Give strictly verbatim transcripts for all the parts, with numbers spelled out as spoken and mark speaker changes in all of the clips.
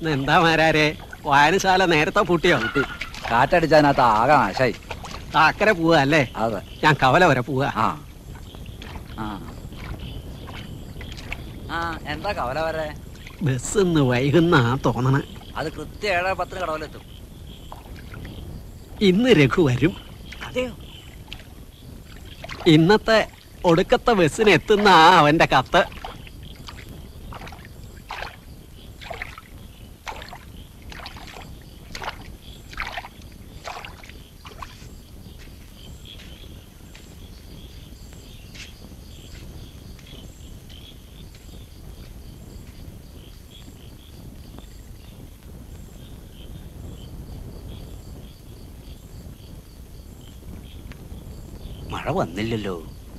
Speaker 1: എന്താ മാരാരെ വായനശാല നേരത്തെ പൂട്ടിയോ?
Speaker 2: കാറ്റടിച്ചതിനകത്ത് ആകെ നാശായി.
Speaker 1: അക്കരെ പോവാ അല്ലേ?
Speaker 2: അതെ,
Speaker 1: ഞാൻ കവല വരെ പോവാ.
Speaker 2: ആ ആ എന്താ കവല വരെ?
Speaker 1: ബസ് ഇന്ന് വൈകുന്നാ തോന്നണ.
Speaker 2: അത് കൃത്യം ഏഴര പത്തിന് കടവലെത്തും.
Speaker 1: ഇന്ന് രഘു വരും.
Speaker 2: അതെയോ?
Speaker 1: ഇന്നത്തെ ഒടുക്കത്തെ ബസ്സിന് എത്തുന്ന അവന്റെ കത്ത്.
Speaker 2: മഴ വന്നില്ലല്ലോ.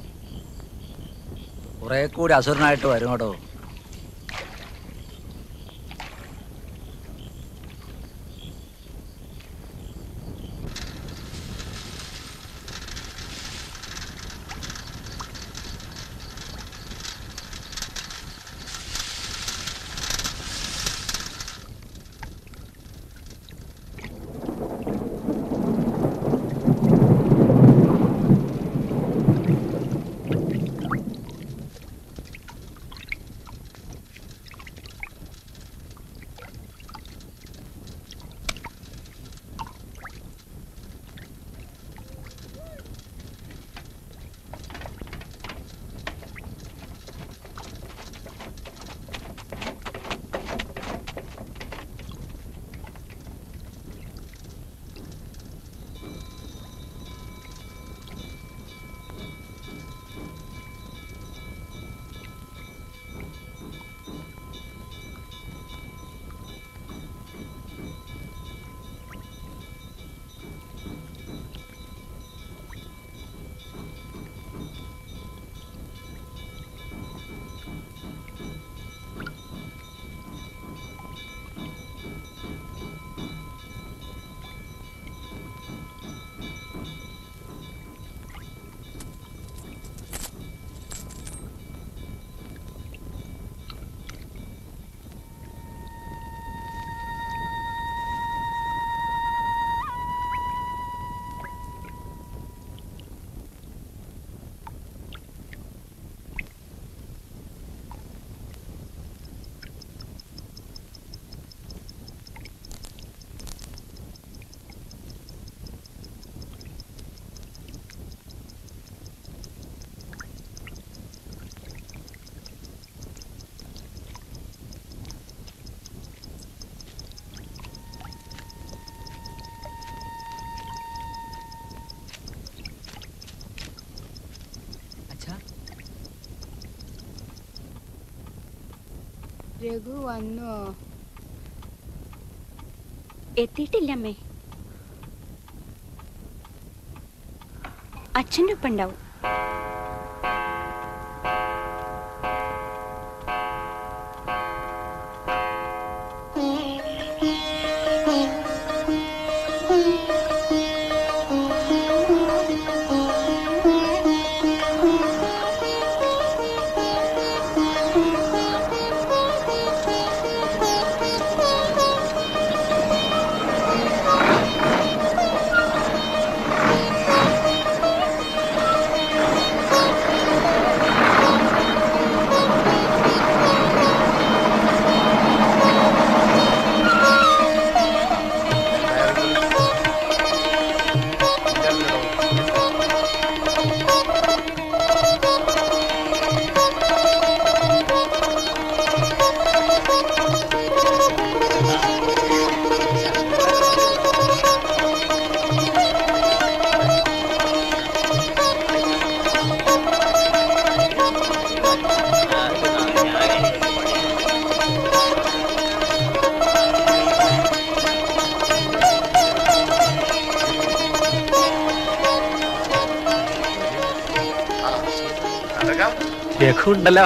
Speaker 2: കുറെ കൂടി അസുരനായിട്ട് വരും കേട്ടോ.
Speaker 3: രഘു വന്നോ?
Speaker 4: എത്തിയിട്ടില്ലമ്മേ. അച്ഛൻ്റെ ഒപ്പം ഉണ്ടാവും.
Speaker 1: രഘു ഉണ്ടല്ലോ.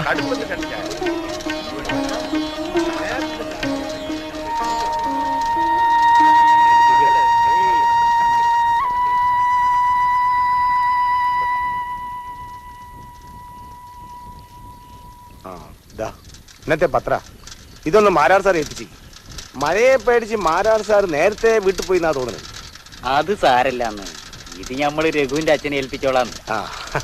Speaker 5: ഇന്നത്തെ പത്ര ഇതൊന്ന് മാരാർ സാർ ഏൽപ്പിച്ചു.
Speaker 3: മഴയെ പേടിച്ച് മാരാർ സാർ നേരത്തെ വീട്ടിൽ പോയി എന്നാ തോന്നുന്നത്.
Speaker 5: അത് സാരല്ലാന്ന്. ഇത് ഞമ്മള് രഘുവിന്റെ അച്ഛനെ ഏൽപ്പിച്ചോളാന്ന്.
Speaker 3: ആ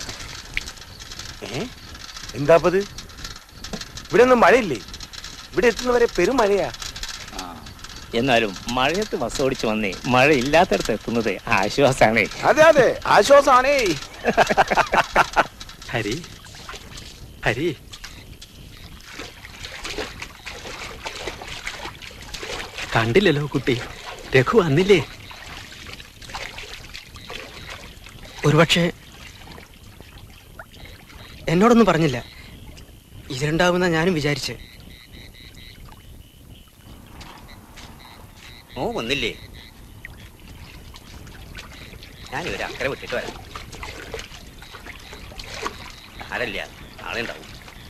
Speaker 3: ഏ എന്താപ്പത്? ഇവിടെ ഒന്നും മഴയില്ലേ? ഇവിടെ എത്തുന്നവരെ പെരുമഴയാ.
Speaker 5: ആ എന്നാലും മഴയത്ത് ബസ് ഓടിച്ചു വന്നേ മഴ ഇല്ലാത്തടത്ത് എത്തുന്നത് ആശ്വാസാണേ.
Speaker 3: അതെ അതെ ആശ്വാസാണേ.
Speaker 1: ഹരി ഹരി കണ്ടില്ലല്ലോ കുട്ടി, രഘു വന്നില്ലേ?
Speaker 6: ഒരുപക്ഷെ എന്നോടൊന്നും പറഞ്ഞില്ല. ഇതിലുണ്ടാവുന്ന ഞാനും വിചാരിച്ച്.
Speaker 2: ഓ വന്നില്ലേ? ഞാൻ ഇവരെ അക്കരെ വിട്ടിട്ട് വരാം. ആരല്ല നാളെ ഉണ്ടാവും.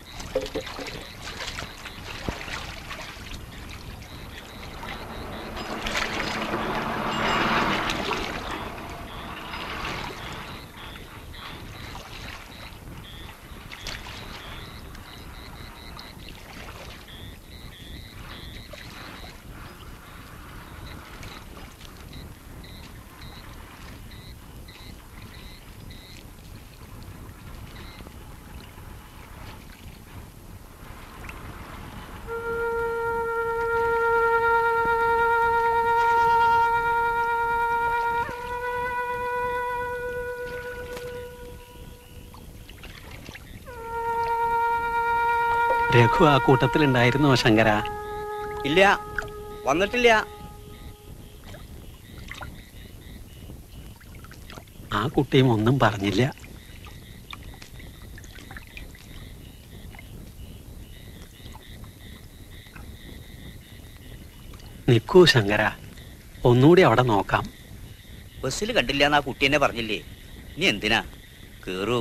Speaker 1: രഘു ആ കൂട്ടത്തിലുണ്ടായിരുന്നോ ശങ്കര?
Speaker 2: ഇല്ല, വന്നിട്ടില്ല.
Speaker 1: ആ കുട്ടിയും ഒന്നും പറഞ്ഞില്ല. നിക്കൂ ശങ്കര, ഒന്നുകൂടി അവിടെ നോക്കാം.
Speaker 2: ബസ്സിൽ കണ്ടില്ല എന്ന് ആ കുട്ടി എന്നെ പറഞ്ഞില്ലേ? നീ എന്തിനാ കേറൂ?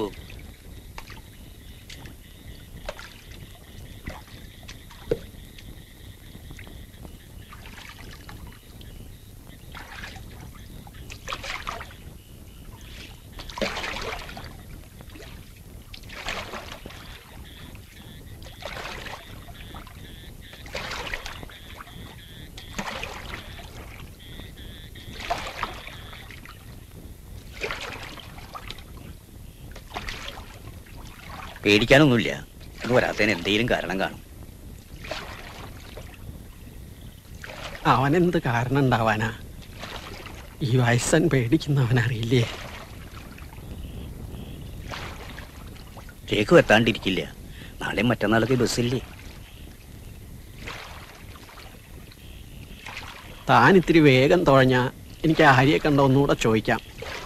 Speaker 2: പേടിക്കാനൊന്നുമില്ല. ഇത് വരാത്തതിന് എന്തെങ്കിലും കാരണം കാണും.
Speaker 1: അവനെന്ത് കാരണം ഉണ്ടാവാനാ? ഈ വയസ്സൻ പേടിക്കുന്നവനറിയില്ലേ?
Speaker 2: രേഖു എത്താണ്ടിരിക്കില്ല. നാളെ മറ്റന്നാളൊക്കെ ബസ്സില്ലേ?
Speaker 1: താൻ ഇത്തിരി വേഗം തുഴഞ്ഞാ എനിക്ക് ആര്യെ കണ്ട ഒന്നുകൂടെ ചോദിക്കാം.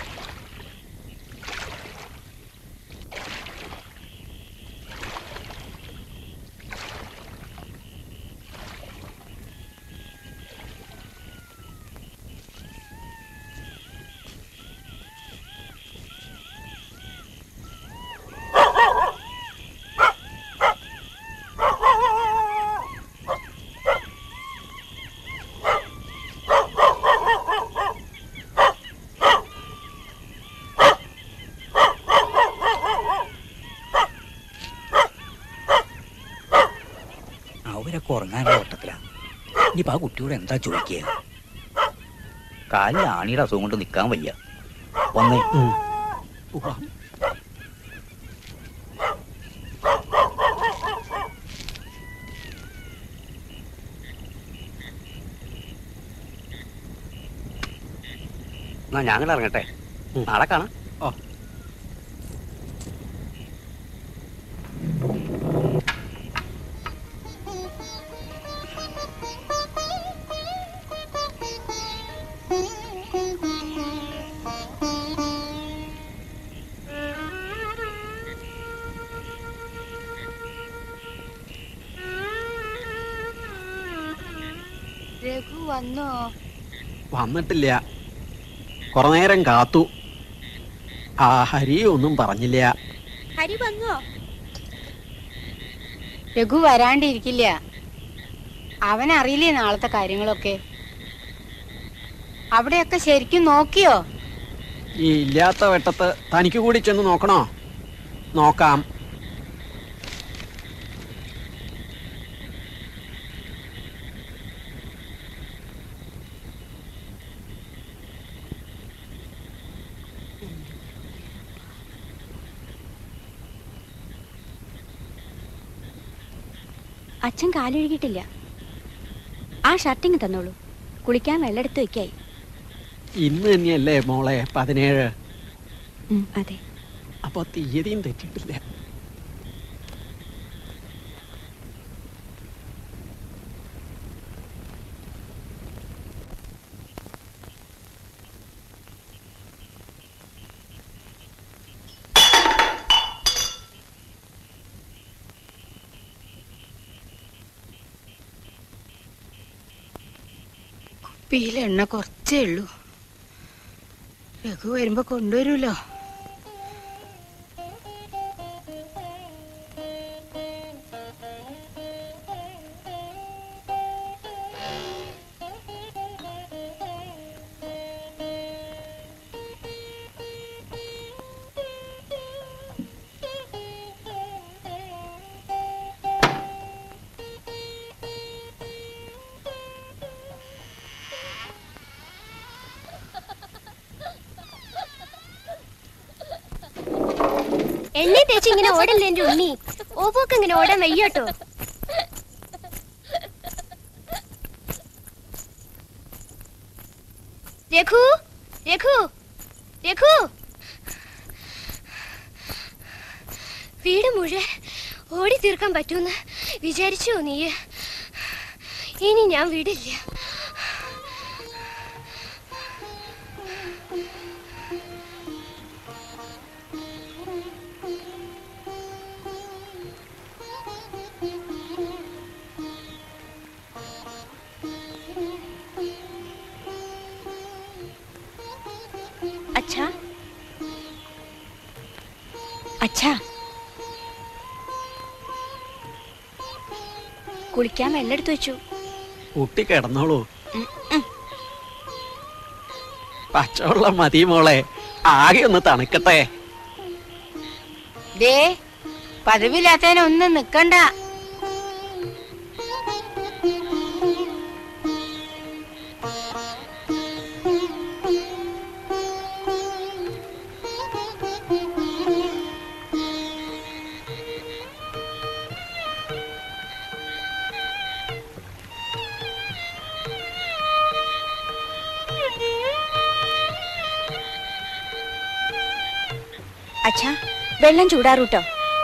Speaker 2: അവരൊക്കെ ഉറങ്ങാനുള്ള ഓട്ടത്തിലാ. ഇനിയിപ്പോൾ ആ കുട്ടിയോട് എന്താ ചോദിക്കുക? കാലിൽ ആണിയുടെ അസുഖം കൊണ്ട് നിൽക്കാൻ വയ്യ. വന്നേ. എന്നാ ഞങ്ങൾ ഇറങ്ങട്ടെ, നാളെ കാണാം.
Speaker 1: ഓ
Speaker 7: രഘു വന്നോ?
Speaker 1: വന്നിട്ടില്ല. കുറെ നേരം കാത്തു. ആ ഹരി ഒന്നും പറഞ്ഞില്ല.
Speaker 7: ഹരി വന്നോ? രഘു വരാണ്ടിരിക്കില്ല. അവനറിയില്ലേ നാളത്തെ കാര്യങ്ങളൊക്കെ? അവിടെയൊക്കെ ശരിക്കും നോക്കിയോ?
Speaker 1: ഈ ഇല്ലാത്ത വെട്ടത്ത് തനിക്ക് കൂടി ചെന്ന് നോക്കണോ? നോക്കാം.
Speaker 4: അച്ഛൻ കാലൊഴുകിയിട്ടില്ല. ആ ഷർട്ടിങ് തന്നോളൂ, കുളിക്കാൻ വെള്ളമെടുത്ത് വെക്കായി.
Speaker 1: ഇന്ന് തന്നെയല്ലേ മോളെ പതിനേഴ്?
Speaker 4: അതെ.
Speaker 1: അപ്പൊ തീയതിയും തെറ്റിട്ടില്ല.
Speaker 7: കുപ്പിയിൽ എണ്ണ കുറച്ചേ ഉള്ളൂ. രഘു വരുമ്പോ കൊണ്ടുവരൂലോ.
Speaker 8: എണ്ണ തേച്ച് ഇങ്ങനെ ഓടല്ലേ എന്റെ ഉണ്ണി. ഓപ്പോക്ക് ഇങ്ങനെ ഓടാൻ വയ്യോട്ടോ. രഘു രഘു രഘു വീട് മുഴുവൻ ഓടി തീർക്കാൻ പറ്റൂന്ന് വിചാരിച്ചോ നീ? ഇനി ഞാൻ വിടില്ല.
Speaker 4: അച്ഛാ, അച്ഛാ, കുളിക്കാൻ വെള്ളമെടുത്ത് വെച്ചു.
Speaker 1: കുട്ടി കിടന്നോളൂ. പച്ചവെള്ളം മതി മോളെ, ആകെ ഒന്ന് തണുക്കട്ടെ.
Speaker 7: ദേ പതിവില്ലാത്തതിനൊന്നും നിക്കണ്ട.
Speaker 4: അച്ഛാ, വെള്ളം ചൂടാറൂട്ടോ.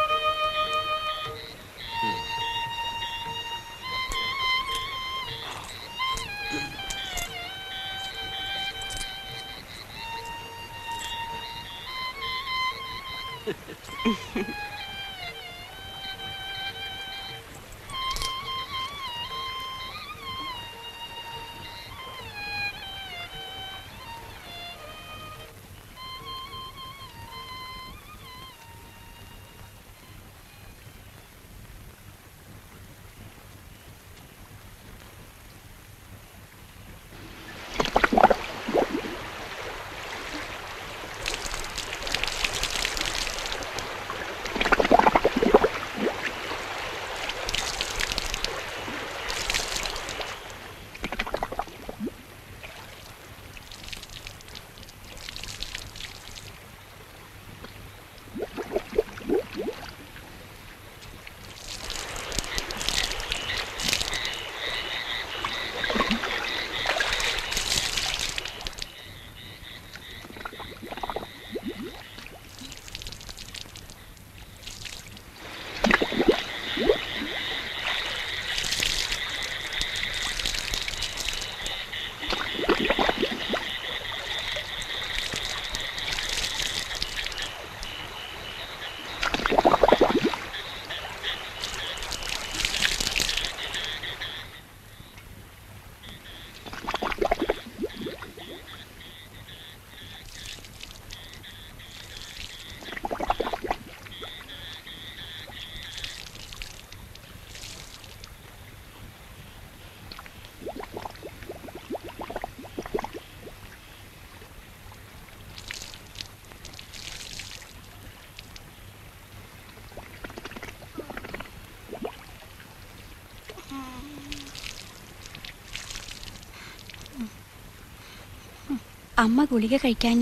Speaker 4: അമ്മ ഗുളിക കഴിക്കാഞ്ഞ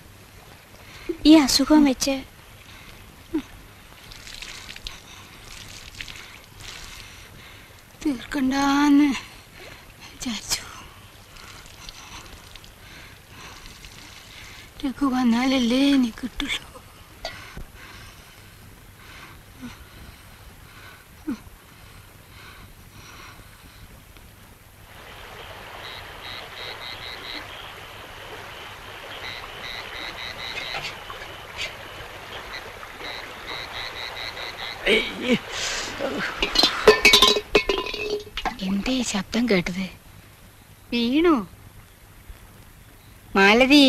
Speaker 4: ഈ അസുഖം വെച്ച്
Speaker 7: തീർക്കണ്ടാന്ന് വിചാരിച്ചു. രഘു വന്നാലല്ലേ എനിക്ക് കിട്ടുള്ളൂ. എന്തേ ശബ്ദം കേട്ടത്? വീണു? മാലതി,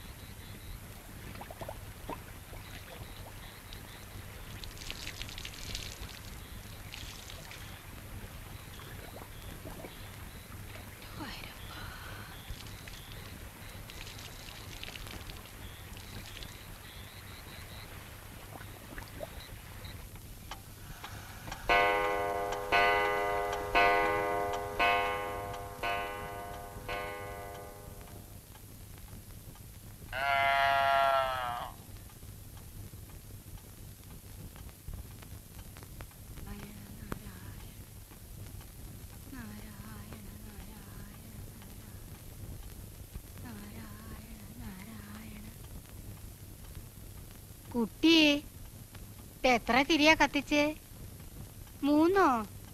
Speaker 7: കുട്ടിയെ എത്ര തിരിയാ കത്തിച്ചേ? മൂന്നോ?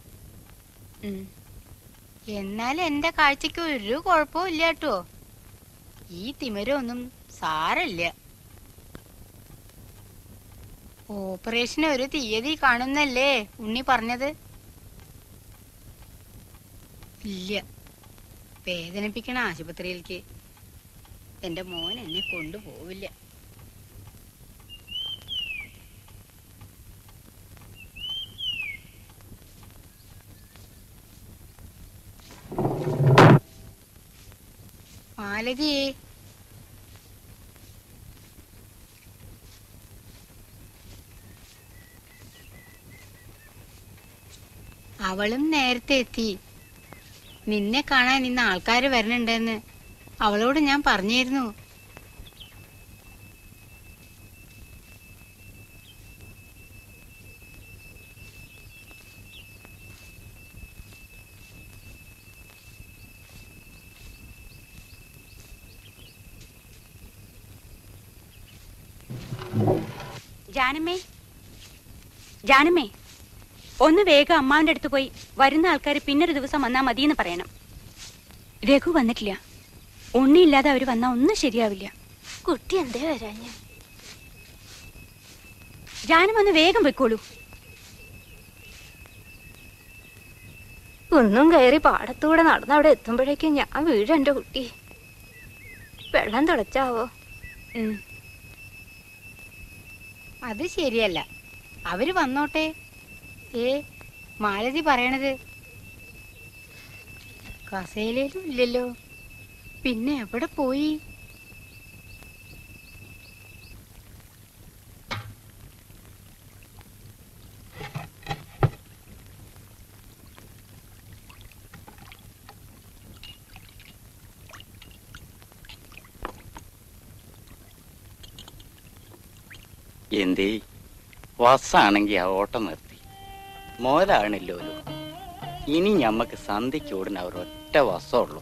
Speaker 7: എന്നാൽ എന്റെ കാഴ്ചക്ക് ഒരു കുഴപ്പവും ഇല്ല കേട്ടോ. ഈ തിമിരൊന്നും സാരല്ല. ഓപ്പറേഷന് ഒരു തീയതി കാണുന്നല്ലേ ഉണ്ണി പറഞ്ഞത്? ഇല്ല, വേദനിപ്പിക്കണ ആശുപത്രിയിലേക്ക് എന്റെ മോൻ എന്നെ കൊണ്ടുപോവില്ല. മാലതി, അവളും നേരത്തെ എത്തി. നിന്നെ കാണാൻ ഇന്ന് ആൾക്കാര് വരണുണ്ടെന്ന് അവളോട് ഞാൻ പറഞ്ഞിരുന്നു.
Speaker 4: ജാനമ്മേ, ജാനമ്മേ, ഒന്ന് വേഗം അമ്മാവിന്റെ അടുത്ത് പോയി വരുന്ന ആൾക്കാർ പിന്നൊരു ദിവസം വന്നാ മതിയെന്ന് പറയണം. രഘു വന്നിട്ടില്ല. ഉണ്ണിയില്ലാതെ അവര് വന്നാ ഒന്നും ശരിയാവില്ല.
Speaker 8: കുട്ടി എന്തേ വരാഞ്ഞ?
Speaker 4: ജാനം ഒന്ന് വേഗം വെക്കോളൂ.
Speaker 8: ഒന്നും കയറി പാടത്തൂടെ നടന്ന് അവിടെ എത്തുമ്പോഴേക്കും ഞാൻ വീഴും. എന്റെ കുട്ടി വെള്ളം തിളച്ചാവോ?
Speaker 7: അത് ശരിയല്ല. അവര് വന്നോട്ടെ. ഏ, മാലതി പറയണത് കസേലയിലും ഇല്ലല്ലോ. പിന്നെ എവിടെ പോയി?
Speaker 2: എന്തേ വസ്സാണെങ്കി ആ ഓട്ടം നിർത്തി. മോലാണില്ലോ. ഇനി ഞമ്മക്ക് സന്ധ്യയ്ക്ക് ഓടുന്ന ഒരൊറ്റ വസ്സമുള്ളൂ.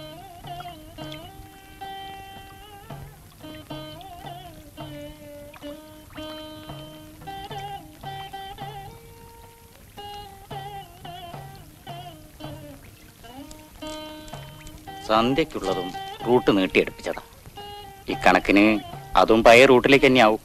Speaker 2: സന്ധ്യക്കുള്ളതും റൂട്ട് നീട്ടിയെടുപ്പിച്ചതാ. ഇക്കണക്കിന് അതും പഴയ റൂട്ടിലേക്ക് തന്നെ ആവും.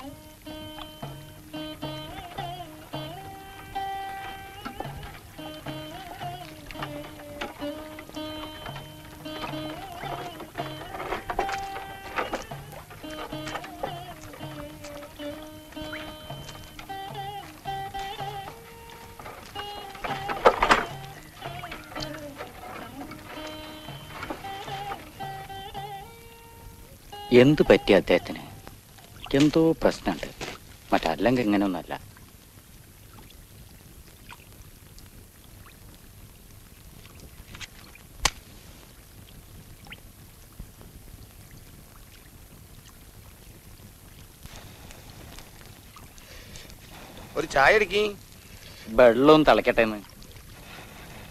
Speaker 2: എന്തു പറ്റി അദ്ദേഹത്തിന്? എന്തോ പ്രശ്നമുണ്ട്. മറ്റല്ലെങ്കിൽ ഇങ്ങനെയൊന്നല്ല.
Speaker 3: ഒരു ചായ എടുക്കി.
Speaker 2: വെള്ളവും തിളക്കട്ടെ എന്ന്.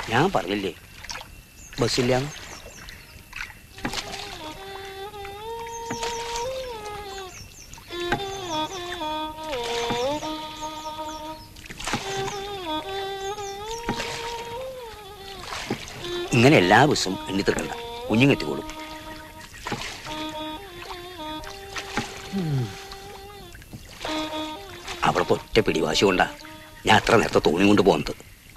Speaker 2: ഞാൻ പറഞ്ഞില്ലേ ബസ്സില്ല. ഇങ്ങനെ എല്ലാ ബസ്സും എണ്ണി തീർക്കണ്ട, കുഞ്ഞുങ്ങെത്തിക്കോളും. അവൾക്ക് ഒറ്റ പിടിവാശി കൊണ്ടാ ഞാൻ അത്ര നേരത്തെ തോണി കൊണ്ട് പോകുന്നത്.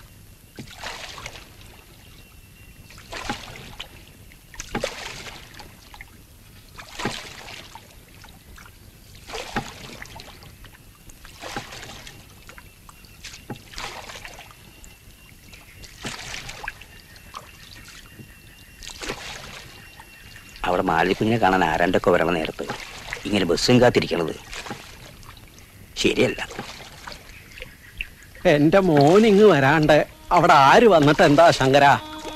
Speaker 2: അവിടെ മാലിക്കുഞ്ഞിനെ കാണാൻ ആരാണ്ടൊക്കെ വരണ നേരത്ത് ഇങ്ങനെ ബസ്സും കാത്തിരിക്കണത് ശരിയല്ല.
Speaker 1: എന്റെ മോനിങ് വരാണ്ട് അവിടെ ആര് വന്നിട്ട് എന്താ ശങ്കര?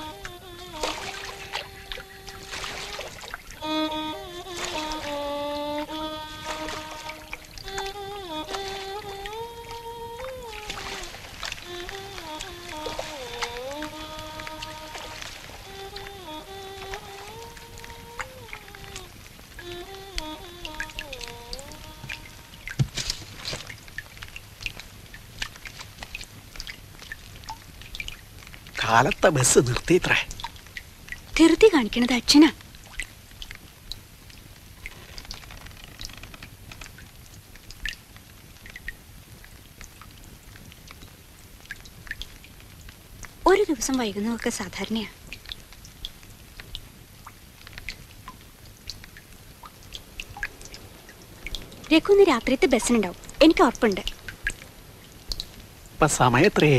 Speaker 1: കാലത്തെ ബസ് നിർത്തിയിത്രേ.
Speaker 4: ധൃതി കാണിക്കണത് അച്ഛനാ. ഒരു ദിവസം വൈകുന്നതൊക്കെ സാധാരണയാ. രഘുന്ന് രാത്രിയത്തെ ബസ്സിനുണ്ടാവും, എനിക്ക് ഉറപ്പുണ്ട്.
Speaker 1: ഇപ്പൊ സമയത്രേ?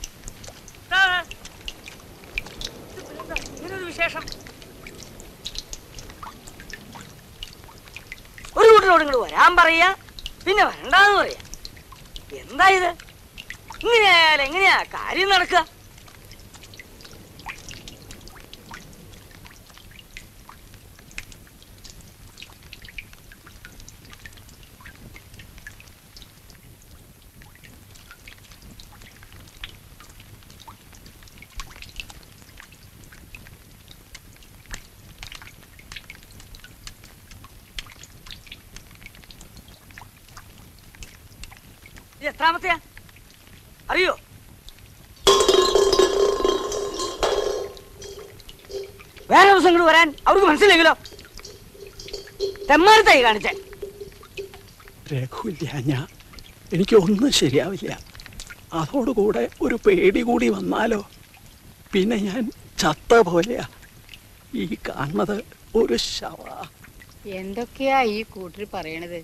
Speaker 9: ഒരു കൂട്ടരോട് ഇങ്ങോട്ട് വരാൻ പറയാ, പിന്നെ വരണ്ടാന്ന് പറയാ. എന്താ ഇത്? ഇങ്ങനെയായാലും എങ്ങനെയാ കാര്യം നടക്കുക? എത്രാമത്തെയാ അറിയോ? വേറെ ദിവസം ഇങ്ങോട്ട് വരാൻ അവർക്ക് മനസ്സിലെങ്കിലോ? തെമ്മാരത്തായി കാണിച്ചേ.
Speaker 1: രഘുല്ല, ഞാൻ എനിക്ക് ഒന്നും ശരിയാവില്ല. അതോടുകൂടെ ഒരു പേടി കൂടി വന്നാലോ, പിന്നെ ഞാൻ ചത്ത പോലെയാ. ഈ കാണുന്നത് ഒരു ശവ.
Speaker 7: എന്തൊക്കെയാ ഈ കൂട്ടർ പറയണത്?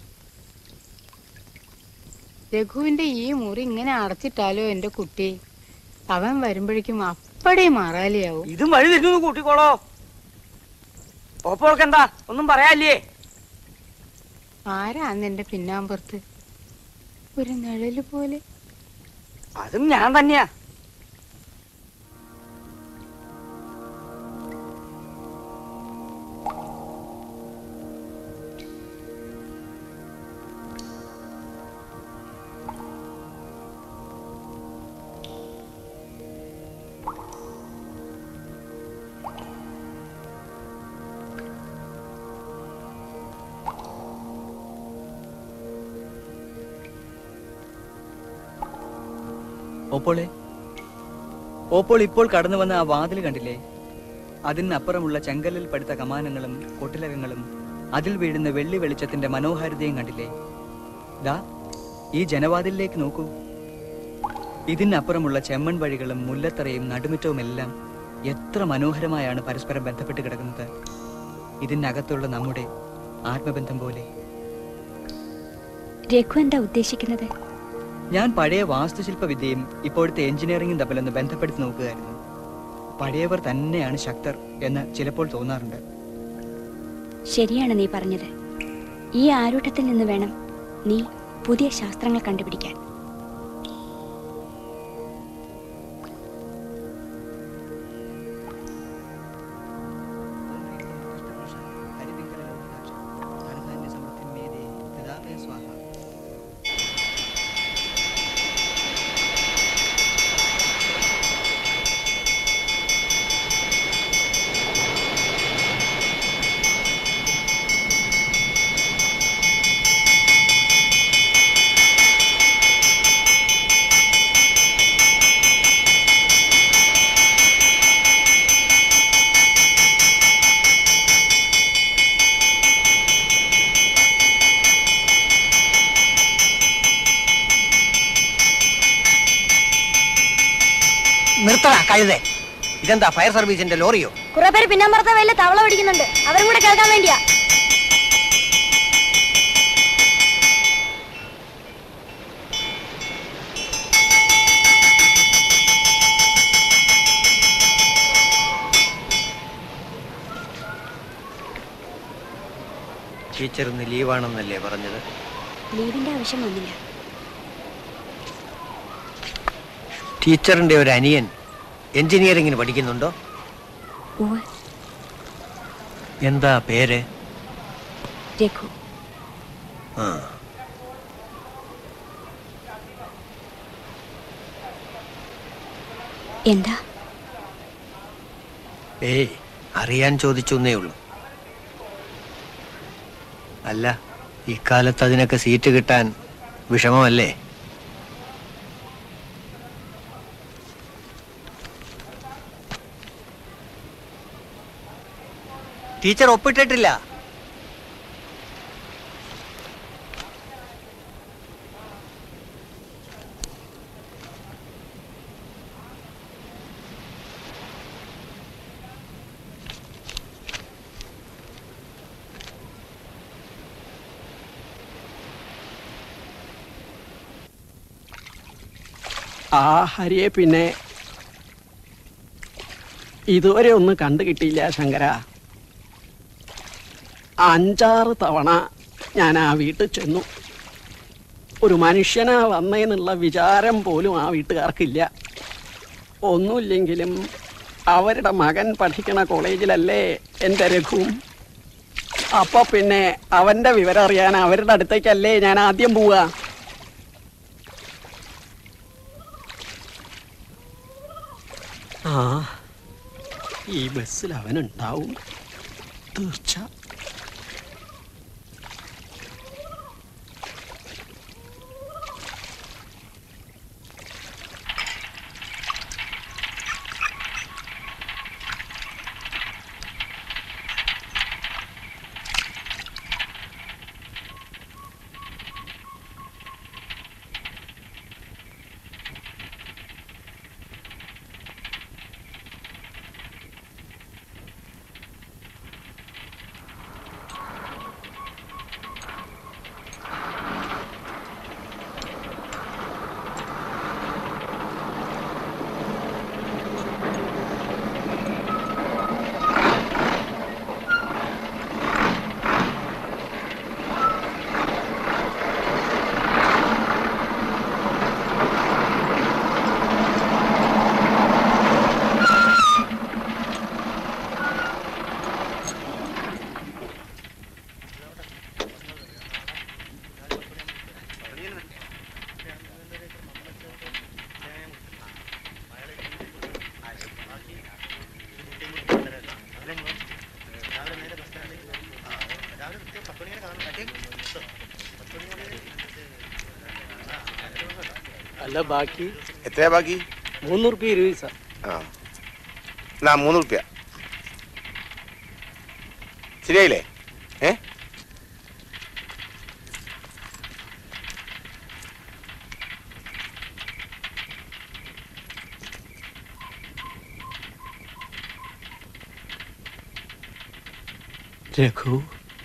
Speaker 7: രഘുവിന്റെ ഈ മുറി ഇങ്ങനെ അടച്ചിട്ടാലോ എന്റെ കുട്ടി? അവൻ വരുമ്പോഴേക്കും അപ്പടേ മാറാലിയാവും.
Speaker 9: ഇതും വഴി തിരിഞ്ഞു കൂട്ടിക്കോളോ. ഓപ്പോൾക്ക് എന്താ ഒന്നും പറയാല്ലേ?
Speaker 7: ആരാന്ന് എന്റെ പിന്നാമ്പുറത്ത് ഒരു നിഴല് പോലെ?
Speaker 9: അതും ഞാൻ തന്നെയാ.
Speaker 10: ഓപ്പോളെ, ഓപ്പോൾ ഇപ്പോൾ കടന്നു വന്ന ആ വാതിൽ കണ്ടില്ലേ? അതിനപ്പുറമുള്ള ചെങ്കല്ലിൽ പടുത്ത കമാനങ്ങളും കൊട്ടിലകങ്ങളും അതിൽ വീഴുന്ന വെള്ളി വെളിച്ചത്തിന്റെ മനോഹാരിതയും കണ്ടില്ലേ? ദാ ഈ ജനവാതിലിലേക്ക് നോക്കൂ. ഇതിനപ്പുറമുള്ള ചെമ്മൺ വഴികളും മുല്ലത്തറയും നടുമുറ്റവും എല്ലാം എത്ര മനോഹരമായാണ് പരസ്പരം ബന്ധപ്പെട്ട് കിടക്കുന്നത്. ഇതിനകത്തുള്ള നമ്മുടെ ആത്മബന്ധം പോലെ.
Speaker 4: രഘു എന്താ ഉദ്ദേശിക്കുന്നത്?
Speaker 10: ഞാൻ പഴയ വാസ്തുശില്പ വിദ്യയും ഇപ്പോഴത്തെ എഞ്ചിനീയറിംഗും തമ്മിലൊന്ന് ബന്ധപ്പെടുത്തി നോക്കുകയായിരുന്നു. പഴയവർ തന്നെയാണ് ശക്തർ എന്ന് ചിലപ്പോൾ തോന്നാറുണ്ട്.
Speaker 4: ശരിയാണ് നീ പറഞ്ഞത്. ഈ ആരൂഢത്തിൽ നിന്ന് വേണം നീ പുതിയ ശാസ്ത്രങ്ങൾ കണ്ടുപിടിക്കാൻ.
Speaker 11: കഴുതേ, ഇതെന്താ ഫയർ സർവീസിന്റെ ലോറിയോ?
Speaker 8: കുറെ പേര് പിന്നാമ്പുറത്തെ വല്ല തവള പിടിക്കുന്നുണ്ട്, അവരും കൂടെ കേൾക്കാൻ വേണ്ടിയാ.
Speaker 11: ടീച്ചർ ഇന്ന് ലീവാണെന്നല്ലേ പറഞ്ഞത്?
Speaker 8: ലീവിന്റെ ആവശ്യം വന്നില്ല.
Speaker 11: ടീച്ചറിന്റെ ഒരു അനിയൻ എഞ്ചിനീയറിംഗിന് പഠിക്കുന്നുണ്ടോ? എന്താ പേര്?
Speaker 8: രഘു.
Speaker 11: ആ,
Speaker 8: എന്താ?
Speaker 11: ഏയ്, അറിയാൻ ചോദിച്ചൊന്നേ ഉള്ളൂ. അല്ല, ഇക്കാലത്ത് അതിനൊക്കെ സീറ്റ് കിട്ടാൻ വിഷമമല്ലേ? ടീച്ചർ ഒപ്പിട്ടിട്ടില്ല.
Speaker 1: ആ ഹരിയെ പിന്നെ ഇതുവരെ ഒന്നും കണ്ടു കിട്ടിയില്ല ശങ്കര. അഞ്ചാറ് തവണ ഞാൻ ആ വീട്ടിൽ ചെന്നു. ഒരു മനുഷ്യനാ വന്നേന്നുള്ള വിചാരം പോലും ആ വീട്ടുകാർക്കില്ല. ഒന്നുമില്ലെങ്കിലും അവരുടെ മകൻ പഠിക്കണ കോളേജിലല്ലേ എൻ്റെ രഘുവും. അപ്പൊ പിന്നെ അവൻ്റെ വിവരം അറിയാൻ അവരുടെ അടുത്തേക്കല്ലേ ഞാൻ ആദ്യം പോവുക. ആ, ഈ ബസ്സിൽ അവനുണ്ടാവും തീർച്ച. അല്ല ബാക്കി
Speaker 3: എത്രയാ ബാക്കി?
Speaker 1: മൂന്ന് റുപ്യ ഇരുപത് പൈസ.
Speaker 3: ആ, എന്നാ മൂന്ന് റുപ്യ ശരിയായില്ലേ? ഏ
Speaker 1: രഘു,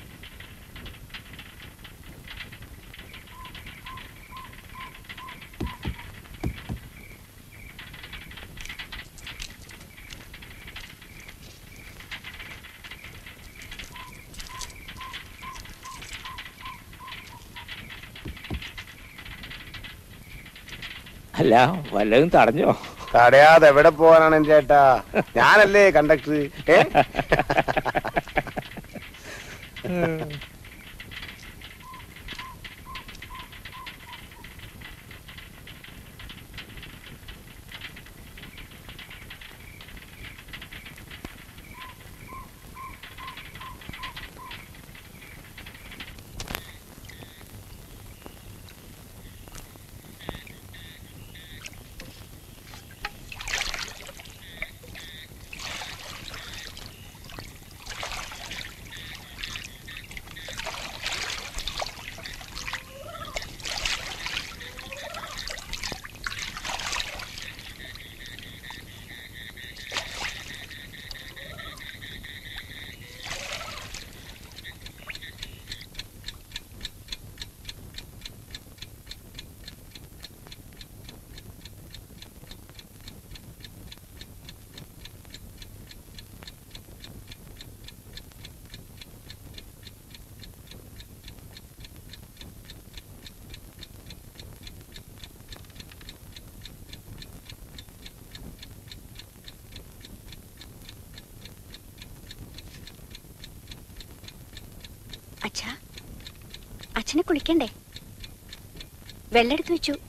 Speaker 5: അല്ല വല്ലതും തടഞ്ഞോ?
Speaker 3: തടയാതെ എവിടെ പോകാനാണ് എന്റെ ചേട്ടാ? ഞാനല്ലേ കണ്ടക്ടർ. ഏ
Speaker 4: അച്ഛനെ കുളിക്കണ്ടേ? വെള്ളെടുത്ത് വെച്ചു.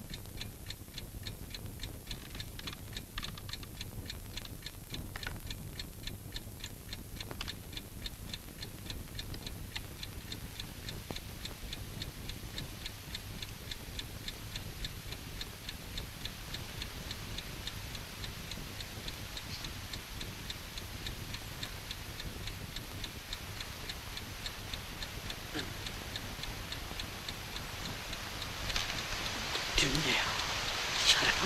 Speaker 1: ശരണം.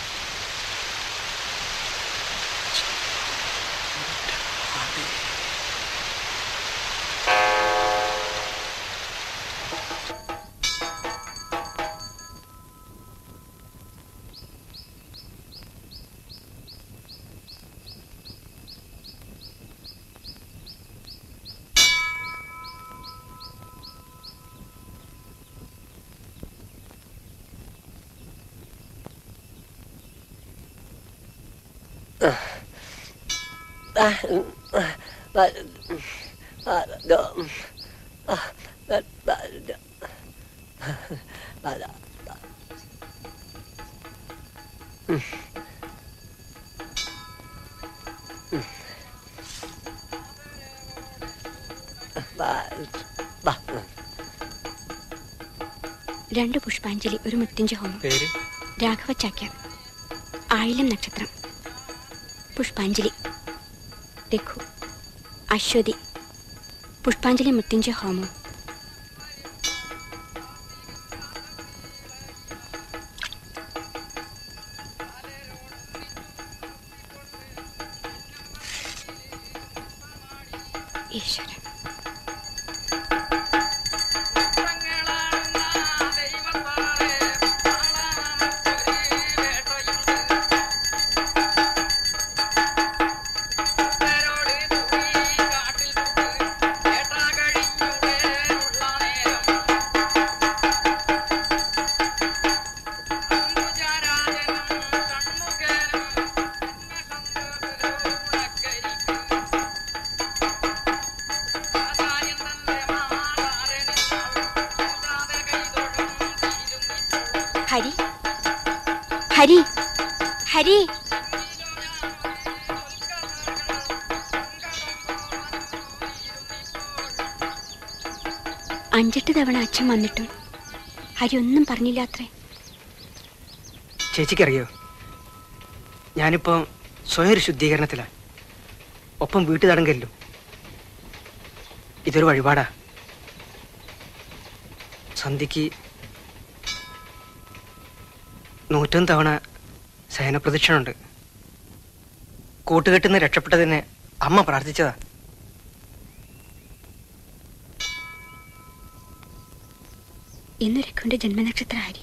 Speaker 1: രണ്ട് പുഷ്പാഞ്ജലി, ഒരു മൃത്യുഞ്ജയ ഹോമം. രാഘവ ചാക്യാർ. ആയില്യം നക്ഷത്രം. പുഷ്പാഞ്ജലി. രഘു. അശ്വതി. പുഷ്പാഞ്ജലി മൃത്യുഞ്ജയ ഹോമം. ഈശ്വരൻ. ഹരി, ഹരി, ഹരി. അഞ്ചെട്ട് തവണ അച്ഛൻ വന്നിട്ടും ഹരി ഒന്നും പറഞ്ഞില്ല അത്രേ.
Speaker 6: ചേച്ചിക്കറിയോ, ഞാനിപ്പോ സ്വയം ഒരു ശുദ്ധീകരണത്തിലാണ്, ഒപ്പം വീട്ടു തടങ്കലിലും. ഇതൊരു വഴിപാടാ. സന്ധ്യക്ക് നൂറ്റൊന്ന് തവണ സഹനപ്രദക്ഷിണുണ്ട്. കൂട്ടുകെട്ടുന്ന രക്ഷപ്പെട്ടതിനെ അമ്മ പ്രാർത്ഥിച്ചതാ.
Speaker 4: ഇന്ന് രഘുവിന്റെ ജന്മനക്ഷത്ര ഹരി.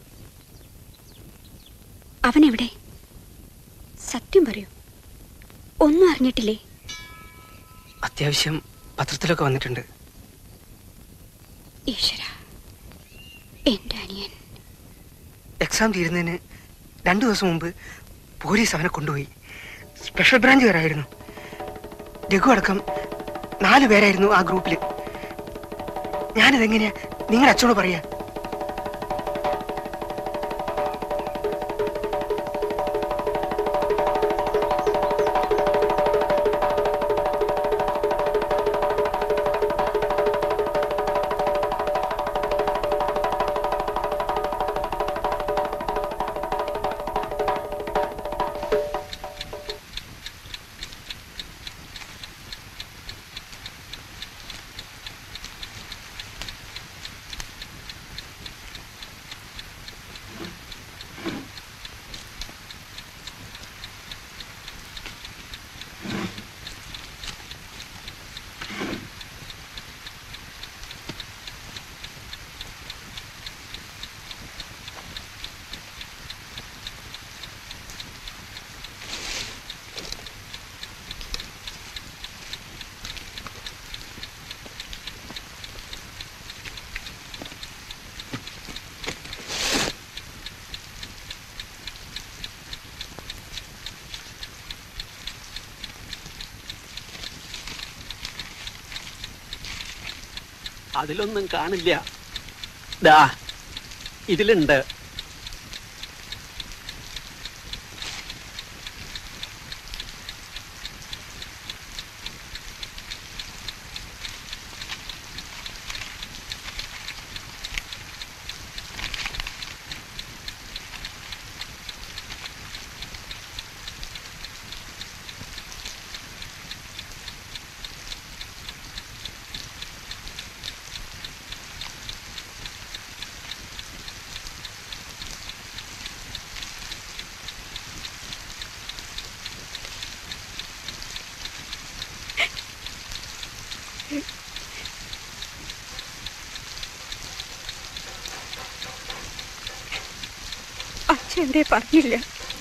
Speaker 4: അവനെവിടെ? സത്യം പറയൂ, ഒന്നും അറിഞ്ഞിട്ടില്ലേ?
Speaker 6: അത്യാവശ്യം പത്രത്തിലൊക്കെ വന്നിട്ടുണ്ട്.
Speaker 4: ഈശ്വര, എന്റെ അനിയൻ.
Speaker 6: എക്സാം തീരുന്നതിന് രണ്ടു ദിവസം മുമ്പ് പോലീസ് അവനെ കൊണ്ടുപോയി. സ്പെഷ്യൽ ബ്രാഞ്ചുകാരായിരുന്നു. രഘു അടക്കം നാല് പേരായിരുന്നു ആ ഗ്രൂപ്പിൽ. ഞാനിതെങ്ങനെയാ നിങ്ങളുടെ അച്ഛനോട് പറയാ?
Speaker 1: അതിലൊന്നും കാണില്ല. ദാ ഇതിലുണ്ട്.
Speaker 4: അച്ഛൻ്റെ പറഞ്ഞില്ല.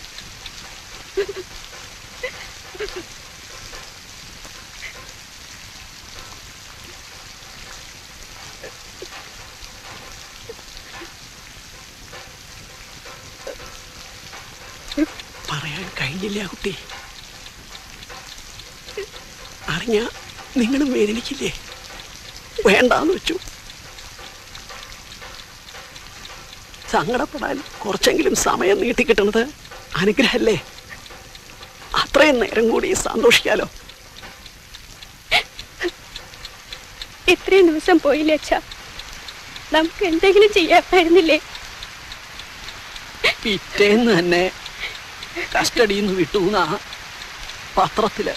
Speaker 1: പറയാൻ കഴിഞ്ഞില്ല കുട്ടി. അറിഞ്ഞ നിങ്ങളും വേദനിക്കില്ലേ? വേണ്ടാന്ന് വെച്ചു. സങ്കടപ്പെടാൻ കുറച്ചെങ്കിലും സമയം നീട്ടിക്കിട്ടുന്നത് അനുഗ്രഹല്ലേ? അത്രയും നേരം കൂടി സന്തോഷിക്കാലോ.
Speaker 4: ഇത്രയും ദിവസം പോയില്ലേ അച്ഛാ? നമുക്ക് എന്തെങ്കിലും ചെയ്യാമായിരുന്നില്ലേ?
Speaker 1: പിറ്റേന്ന് തന്നെ കസ്റ്റഡിയിൽ നിന്ന് വിട്ടുന്നാ പത്രത്തില്.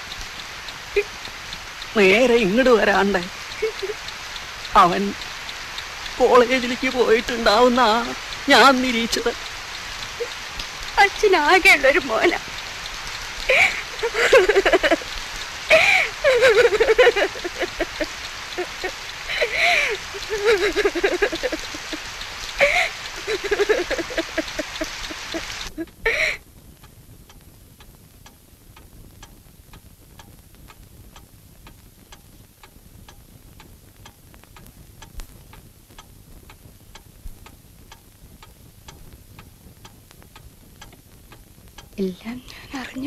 Speaker 1: നേരെ ഇങ്ങോട്ട് വരാണ്ട് അവൻ കോളേജിലേക്ക് പോയിട്ടുണ്ടാവുന്ന ഞാൻ നിരീക്ഷിച്ചത്.
Speaker 4: അച്ഛനാകെയുള്ളൊരു മോന. എല്ലാം ഞാൻ അറിഞ്ഞു.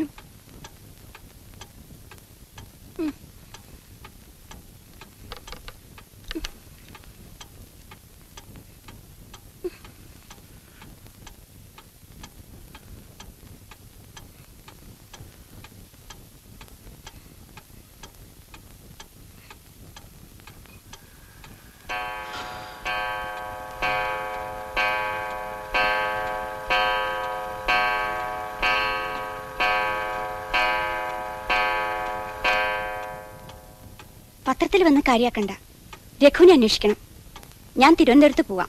Speaker 4: പത്രത്തിൽ വന്ന് കാര്യാക്കണ്ട. രഘുവിനെ അന്വേഷിക്കണം. ഞാൻ തിരുവനന്തപുരത്ത് പോവാം.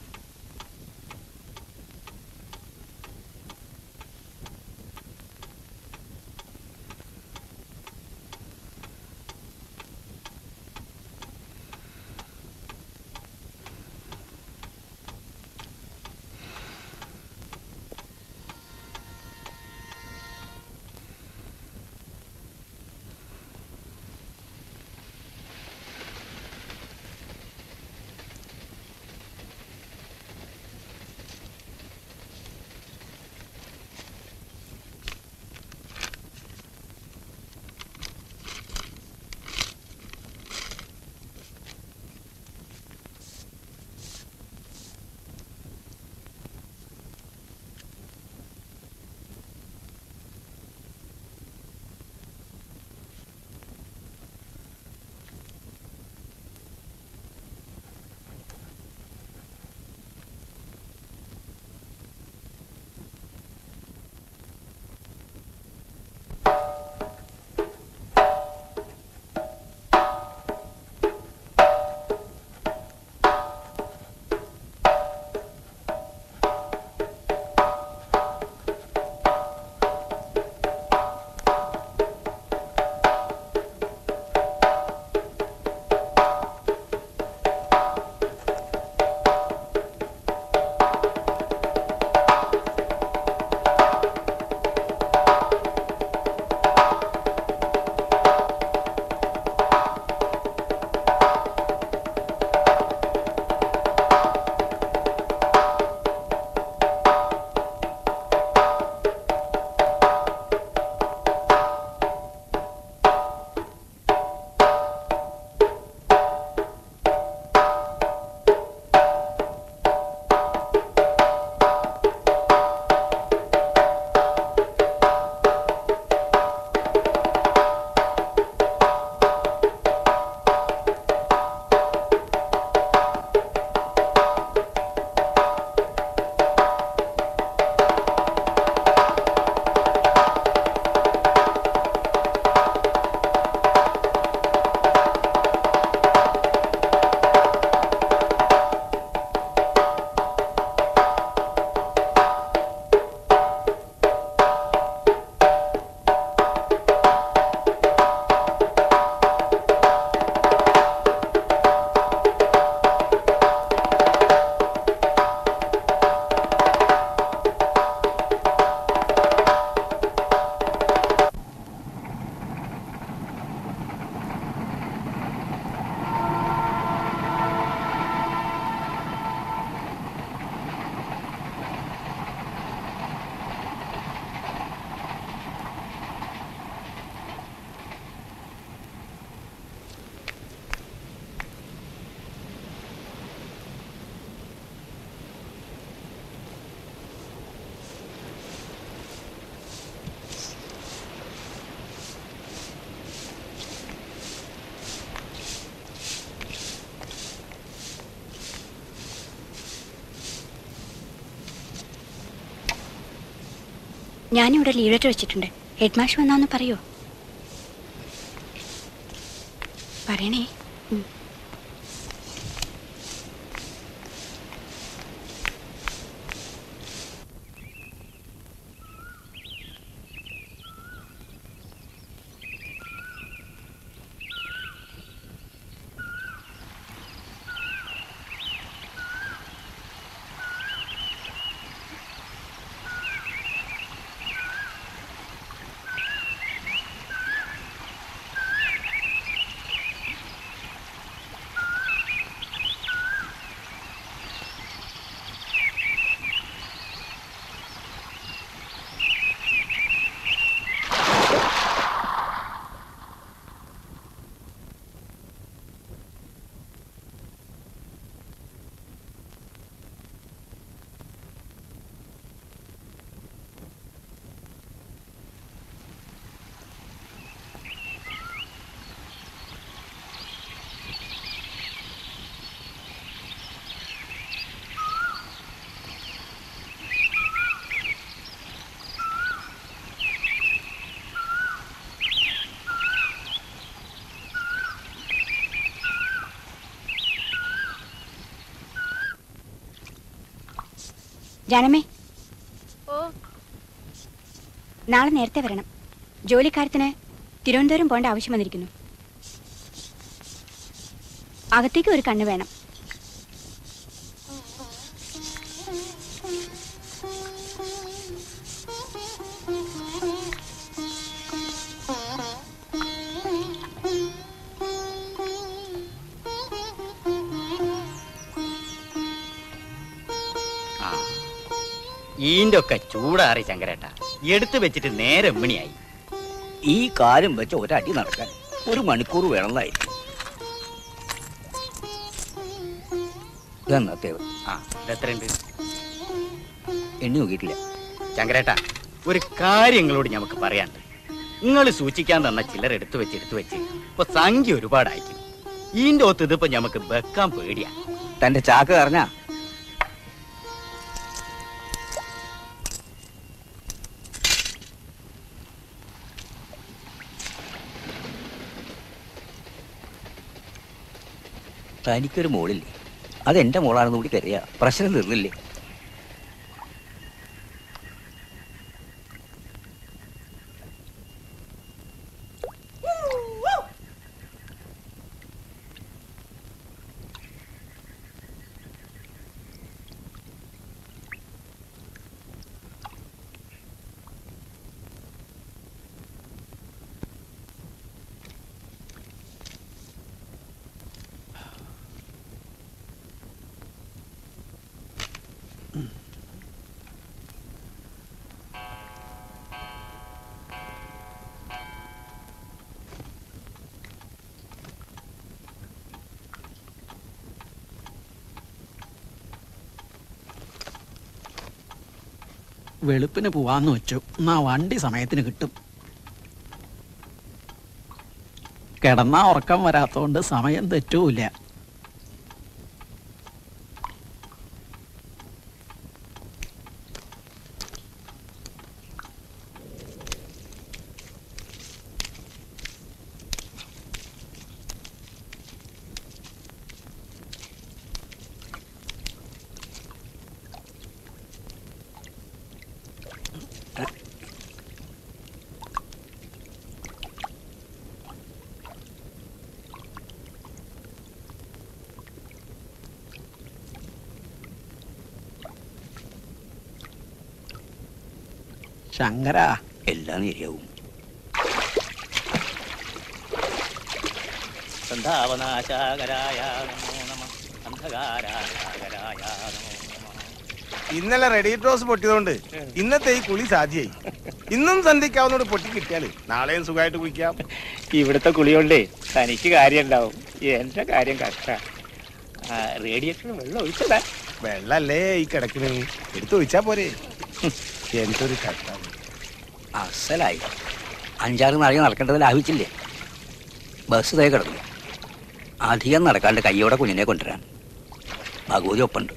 Speaker 4: ഞാനിവിടെ ലീവ് ലെറ്റർ വെച്ചിട്ടുണ്ട്. ഹെഡ് മാഷ് വന്നാന്ന് പറയോ? പറയണേ. ജാനമ്മേ, നാളെ നേരത്തെ വരണം. ജോലിക്കാര്യത്തിന് തിരുവനന്തപുരം പോകേണ്ട ആവശ്യം വന്നിരിക്കുന്നു. അകത്തേക്ക് ഒരു കണ്ണ് വേണം.
Speaker 2: ഈന്റെ ഒക്കെ ചൂടാറി ശങ്കരേട്ട, എടുത്തു വെച്ചിട്ട് നേരെ എമ്മണിയായി. ഈ കാര്യം വെച്ച് ഒരടി നടക്കാൻ ഒരു മണിക്കൂർ വേണമെന്നായിരിക്കും. ഇതെന്നത്തേത്? ആ എത്രയുണ്ട്? എണ്ണി നോക്കിയിട്ടില്ല. ശങ്കരേട്ട, ഒരു കാര്യങ്ങളോട് ഞമ്മക്ക് പറയാണ്ട്. നിങ്ങൾ സൂക്ഷിക്കാൻ തന്ന ചിലർ എടുത്തു വെച്ച് എടുത്തു വെച്ച് ഇപ്പൊ സംഖ്യ ഒരുപാടായിരിക്കും. ഈന്റെ ഒത്ത് ഇതിപ്പോ ഞമ്മക്ക് വെക്കാൻ പേടിയാ. തന്റെ ചാക്ക് പറഞ്ഞാ തനിക്കൊരു മോളില്ലേ? അതെന്റെ മോളാണെന്ന് കൂടി കരുതിയ പ്രശ്നം തീർന്നില്ലേ?
Speaker 1: വെളുപ്പിന് പോവാന്ന് വെച്ചു. എന്നാ വണ്ടി സമയത്തിന് കിട്ടും. കിടന്നാ ഉറക്കം വരാത്തോണ്ട് സമയം തെറ്റൂല. ശങ്കര,
Speaker 2: എല്ലാം നേരെയാവും.
Speaker 3: ഇന്നലെ റെഡി ടോസ് പൊട്ടിയതുകൊണ്ട് ഇന്നത്തെ ഈ കുളി സാധ്യയായി. ഇന്നും സന്ധിക്കാവുന്നോട് പൊട്ടി കിട്ടിയാല് നാളെയും സുഖമായിട്ട് കുളിക്കാം.
Speaker 5: ഇവിടുത്തെ കുളിയോണ്ടേ തനിക്ക് കാര്യം ഉണ്ടാവും. എന്റെ കാര്യം കഷ്ട. റേഡിയേറ്ററിന് വെള്ളം ഒഴിച്ചതാ.
Speaker 3: വെള്ളല്ലേ ഈ കിടക്കിന്, എടുത്തൊഴിച്ചാ പോരെ. എന്തൊരു കഷ്ടം.
Speaker 2: അസലായി. അഞ്ചാറ് നാളെ നടക്കേണ്ടത് ലാഭിച്ചില്ലേ? ബസ് തേ കിടന്നു. അധികം നടക്കാണ്ട് കയ്യോടെ കുഞ്ഞിനെ കൊണ്ടുവരാൻ ഭഗവതി ഒപ്പുണ്ട്.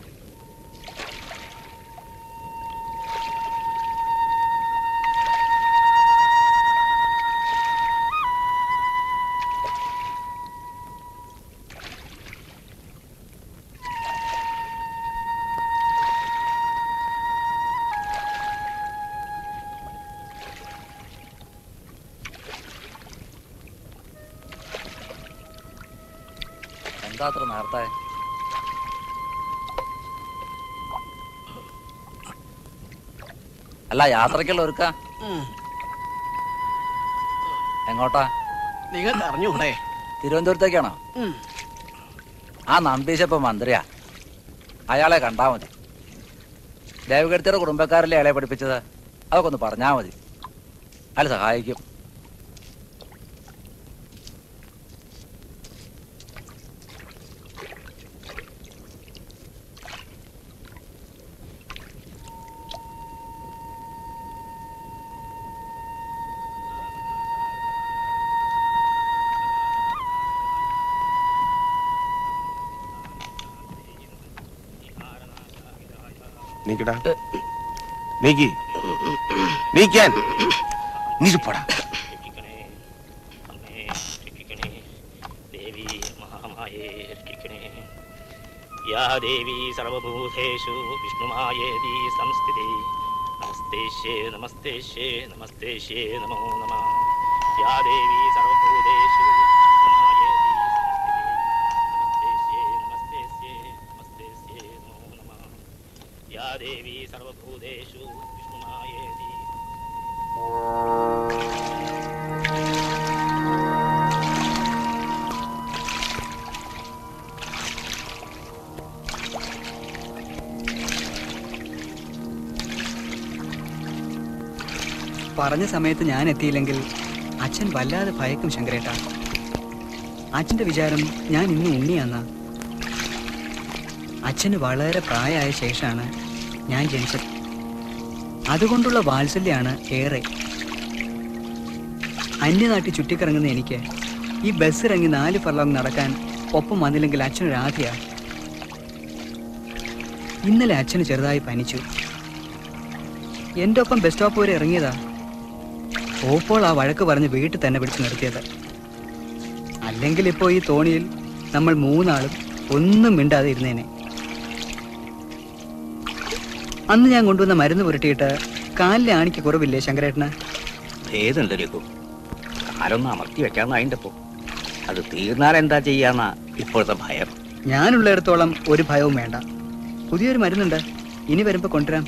Speaker 12: എന്താ അത്ര നേരത്തെ? അല്ല, യാത്രക്കുള്ള ഒരുക്ക എങ്ങോട്ടാ?
Speaker 1: നിങ്ങൾക്ക് അറിഞ്ഞൂടെ?
Speaker 12: തിരുവനന്തപുരത്തേക്കാണോ? ആ നമ്പീശപ്പ മന്ത്രിയാ, അയാളെ കണ്ടാ മതി. ദേവകീർത്തിയുടെ കുടുംബക്കാരല്ലേ അയാളെ പഠിപ്പിച്ചത്? അതൊക്കെ ഒന്ന് പറഞ്ഞാ മതി, അയാൾ സഹായിക്കും.
Speaker 3: നീക്കടാ, നീക്കി നീക്കാൻ നീപ്പടാ.
Speaker 5: യാ ദേവി സർവഭൂതേഷു വിഷ്ണുമായേതി സംസ്ഥിതി നമസ്തേശ്യേ നമസ്തേശ്യേ നമസ്തേശ്യേ നമോ നമഃ. യാ ദേവി സർവഭൂതേഷു വിഷ്ണുമായേതി സംസ്ഥിതി നമസ്തേശ്യേ നമസ്തേശ്യേ നമസ്തേശ്യേ നമോ നമഃ. യാ ദേവി സർവഭൂതേഷു വിഷ്ണുമായേതി.
Speaker 10: പറഞ്ഞ സമയത്ത് ഞാൻ എത്തിയില്ലെങ്കിൽ അച്ഛൻ വല്ലാതെ ഭയക്കും ശങ്കരേട്ട. അച്ഛൻ്റെ വിചാരം ഞാൻ ഇന്ന് ഉണ്ണിയാന്ന. അച്ഛന് വളരെ പ്രായമായ ശേഷമാണ് ഞാൻ ജനിച്ചത്. അതുകൊണ്ടുള്ള വാത്സല്യമാണ് ഏറെ. അന്യനാട്ടിൽ ചുറ്റിക്കറങ്ങുന്ന എനിക്ക് ഈ ബസ് ഇറങ്ങി നാല് ഫർലോങ് നടക്കാൻ ഒപ്പം വന്നില്ലെങ്കിൽ അച്ഛനൊരാധിയാ. ഇന്നലെ അച്ഛന് ചെറുതായി പനിച്ചു. എൻ്റെ ഒപ്പം ബസ് സ്റ്റോപ്പ് വരെ ഇറങ്ങിയതാ. ഓപ്പോൾ ആ വഴക്ക് പറഞ്ഞ് വീട്ടിൽ തന്നെ പിടിച്ചു നിർത്തിയത്. അല്ലെങ്കിൽ ഇപ്പോൾ ഈ തോണിയിൽ നമ്മൾ മൂന്നാളും ഒന്നും മിണ്ടാതെ ഇരുന്നേനെ. അന്ന് ഞാൻ കൊണ്ടുവന്ന മരുന്ന് പുരട്ടിയിട്ട് കാലിലെ ആണിക്ക് കുറവില്ലേ ശങ്കരേട്ടന്?
Speaker 2: ഭേദമുണ്ട് രഘു. കാലൊന്ന് അമർത്തി വെക്കാന്നായിണ്ടപ്പോ അത് തീർന്നാൽ എന്താ ചെയ്യാന്നാ ഇപ്പോഴത്തെ ഭയം.
Speaker 10: ഞാനുള്ളിടത്തോളം ഒരു ഭയവും വേണ്ട. പുതിയൊരു മരുന്നുണ്ട്, ഇനി വരുമ്പോ കൊണ്ടുവരാം.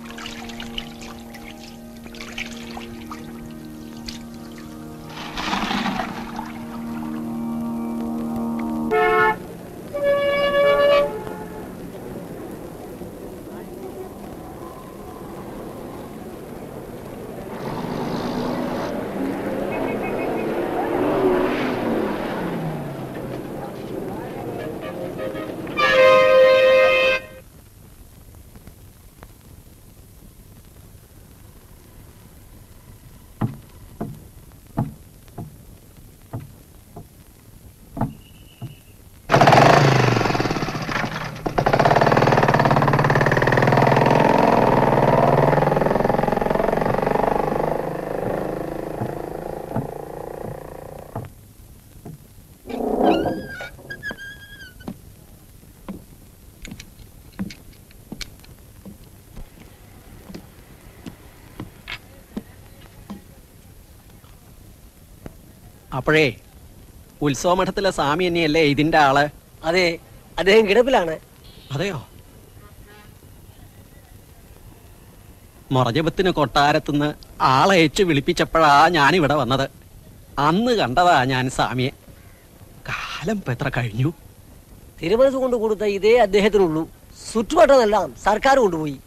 Speaker 1: അപ്പോഴേ ഉത്സവമഠത്തിലെ സ്വാമി തന്നെയല്ലേ ഇതിന്റെ ആള്?
Speaker 9: അതെ, അദ്ദേഹം കിടപ്പിലാണ്.
Speaker 1: അതെയോ? മൊറജപത്തിന് കൊട്ടാരത്തുനിന്ന് ആളയച്ച് വിളിപ്പിച്ചപ്പോഴാ ഞാനിവിടെ വന്നത്. അന്ന് കണ്ടതാ ഞാൻ സ്വാമിയെ. കാലം ഇപ്പൊ എത്ര കഴിഞ്ഞു.
Speaker 9: തിരുമനസ് കൊണ്ട് കൊടുത്ത ഇതേ അദ്ദേഹത്തിനുള്ളൂ. ചുറ്റുവട്ടമെല്ലാം സർക്കാർ കൊണ്ടുപോയി.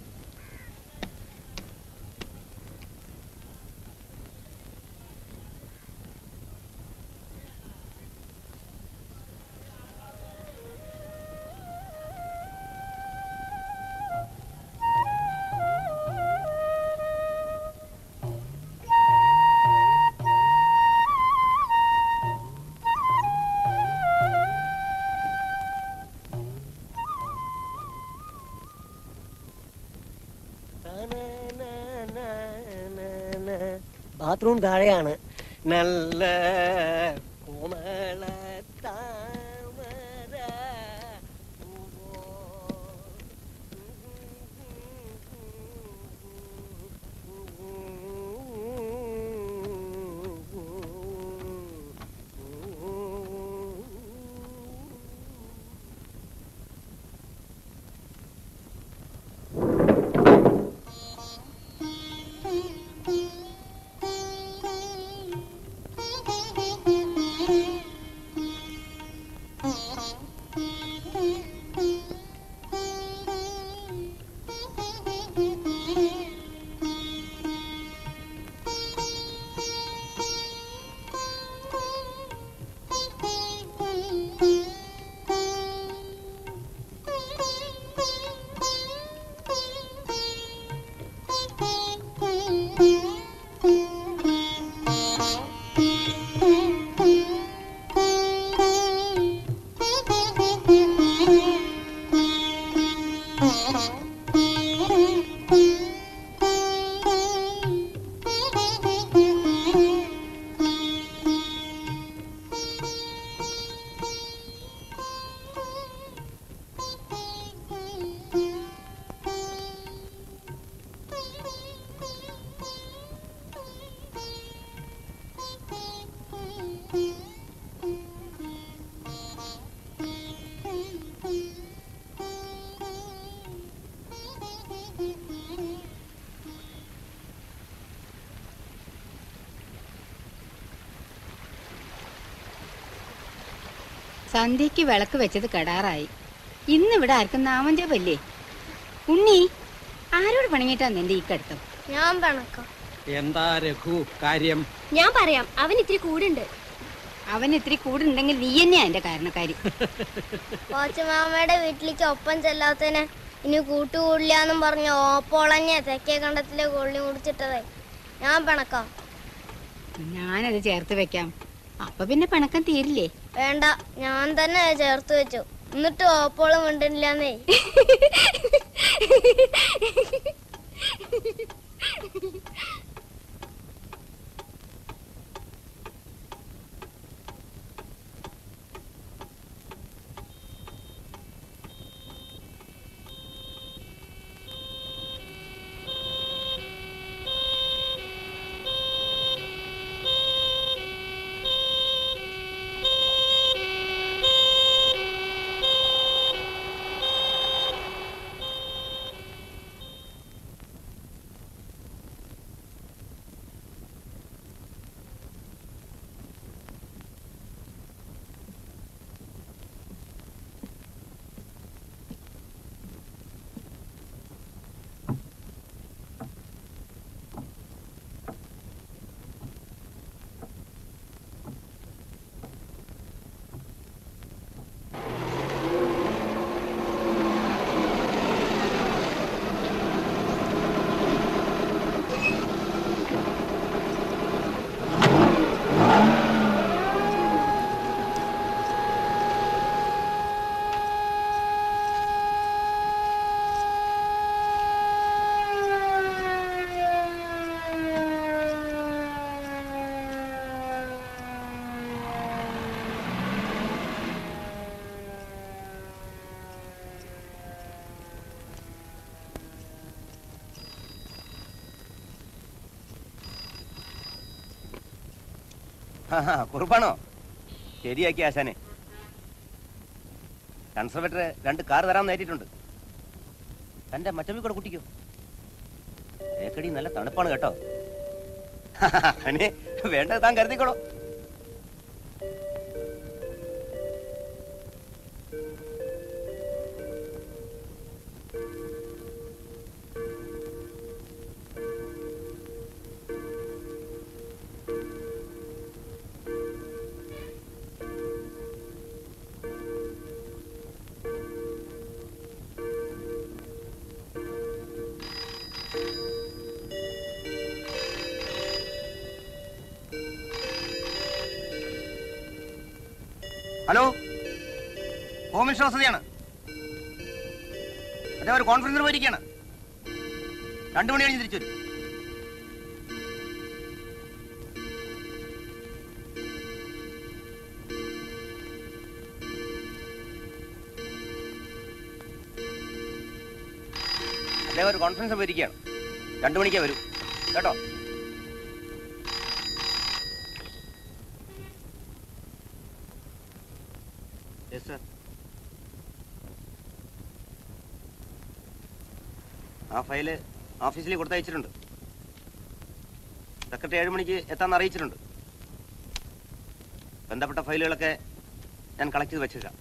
Speaker 9: ബാത്റൂം താഴെയാണ്. നല്ല കോമള താമര
Speaker 7: സന്ധ്യക്ക് വിളക്ക് വെച്ചത് കെടാറായി. ഇന്നിവിടെ ആർക്കും നാമജപല്ലേ? ഉണ്ണി, ആരോട് പണിങ്ങിട്ടാ നിന്റെ ഈ കടുത്തം?
Speaker 13: ഞാൻ പണക്കാം.
Speaker 1: എന്താ രഘു കാര്യം?
Speaker 13: ഞാൻ പറയാം. അവൻ ഇത്തിരി കൂടുണ്ട്.
Speaker 7: അവൻ ഇത്തിരി കൂടുണ്ടെങ്കിൽ നീ തന്നെയാ എന്റെ കാരണക്കാരി.
Speaker 13: കോച്ചമാമയുടെ വീട്ടിലേക്ക് ഒപ്പം ചെല്ലാത്തതിന് ഇനി കൂട്ടുകൂടില്ലാന്നും പറഞ്ഞ ഓപ്പോളഞ്ഞ തെക്കേ കണ്ടത്തിലെ കൊള്ളി മുടിച്ചിട്ടതേ. ഞാൻ പണക്കാം.
Speaker 7: ഞാനത് ചേർത്ത് വെക്കാം. അപ്പൊ പിന്നെ പണക്കം തീരില്ലേ?
Speaker 13: വേണ്ട, ഞാൻ തന്നെ ചേർത്ത് വെച്ചു. എന്നിട്ട് ഓപ്പോളം ഉണ്ടില്ലാന്നേ.
Speaker 14: കുറുപ്പാണോ? ശരിയാക്കി ആശാനെ. കൺസർവേറ്റർ രണ്ട് കാർ തരാൻ നേരിട്ടുണ്ട്. തന്റെ മറ്റമ്മി കൂടെ കുട്ടിക്കോ? തേക്കടി നല്ല തണുപ്പാണ് കേട്ടോ. വേണ്ടത് താൻ കരുതിക്കോളോ. ഹലോ, ഹോം മിനിസ്റ്റർ വസതിയാണ്. അതേ ഒരു കോൺഫറൻസിൽ പോയിരിക്കുകയാണ്. രണ്ടു മണി കഴിഞ്ഞ് തിരിച്ചു വരും. അതേ ഒരു കോൺഫറൻസിൽ പോയിരിക്കുകയാണ്. രണ്ടു മണിക്കേ വരൂ കേട്ടോ. ആ ഫയല് ഓഫീസിൽ കൊടുത്തയച്ചിട്ടുണ്ട്. സെക്രട്ടറി ഏഴ് മണിക്ക് എത്താൻ അറിയിച്ചിട്ടുണ്ട്. ബന്ധപ്പെട്ട ഫയലുകളൊക്കെ ഞാൻ കളക്ട് ചെയ്ത് വെച്ചേക്കാം.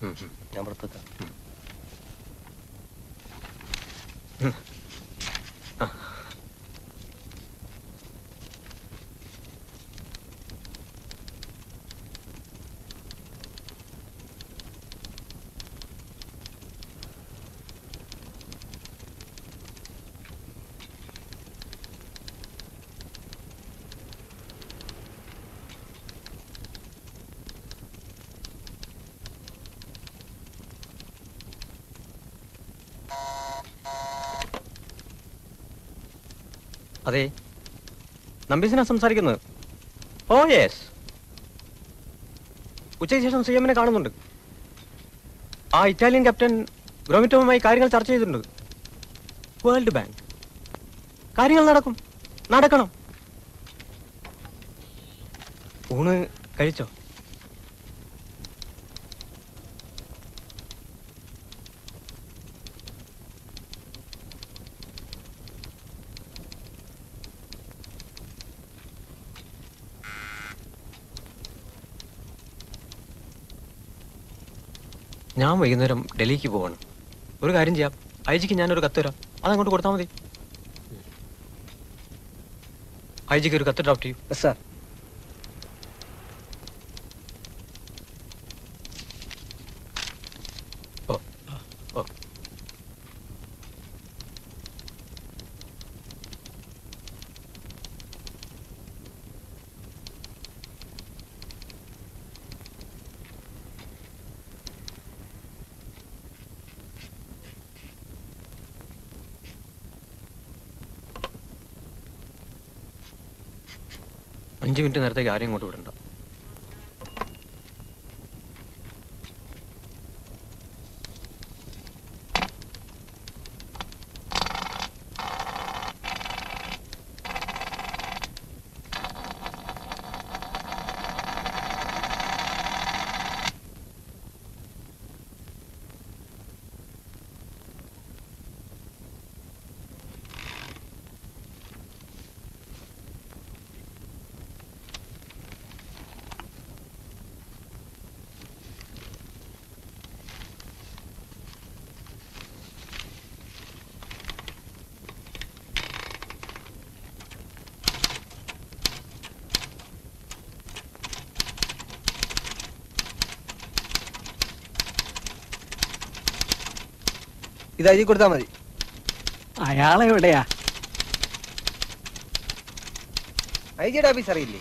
Speaker 14: ഞാൻ പുറത്തേക്കാം.
Speaker 15: അതെ, നമ്പീസിനാ സംസാരിക്കുന്നത്. ഓ യെസ്, ഉച്ചയ്ക്ക് ശേഷം സി എമ്മിനെ കാണുന്നുണ്ട്. ആ ഇറ്റാലിയൻ ക്യാപ്റ്റൻ ഗ്രോമിറ്റോവുമായി കാര്യങ്ങൾ ചർച്ച ചെയ്തിട്ടുണ്ട്. വേൾഡ് ബാങ്ക് കാര്യങ്ങൾ നടക്കും, നടക്കണം. ഊണ് കഴിച്ചോ? ഞാൻ വൈകുന്നേരം ഡൽഹിക്ക് പോവാണ്. ഒരു കാര്യം ചെയ്യാം, ഐജിക്ക് ഞാനൊരു കത്ത് തരാം, അതങ്ങോട്ട് കൊടുത്താൽ മതി. ഐജിക്ക് ഒരു കത്ത് ഡ്രാഫ്റ്റ് ചെയ്യൂ.
Speaker 10: സാർ.
Speaker 15: ഓ ഓ അഞ്ച് മിനിറ്റ് നേരത്തേക്ക് ആരെയും ഇങ്ങോട്ട് വിടണ്ട.
Speaker 10: ഇത് എഴുതി കൊടുത്താൽ മതി.
Speaker 1: അയാളെവിടെയാ?
Speaker 10: ഐ ജിയുടെ ഓഫീസ് അറിയില്ലേ?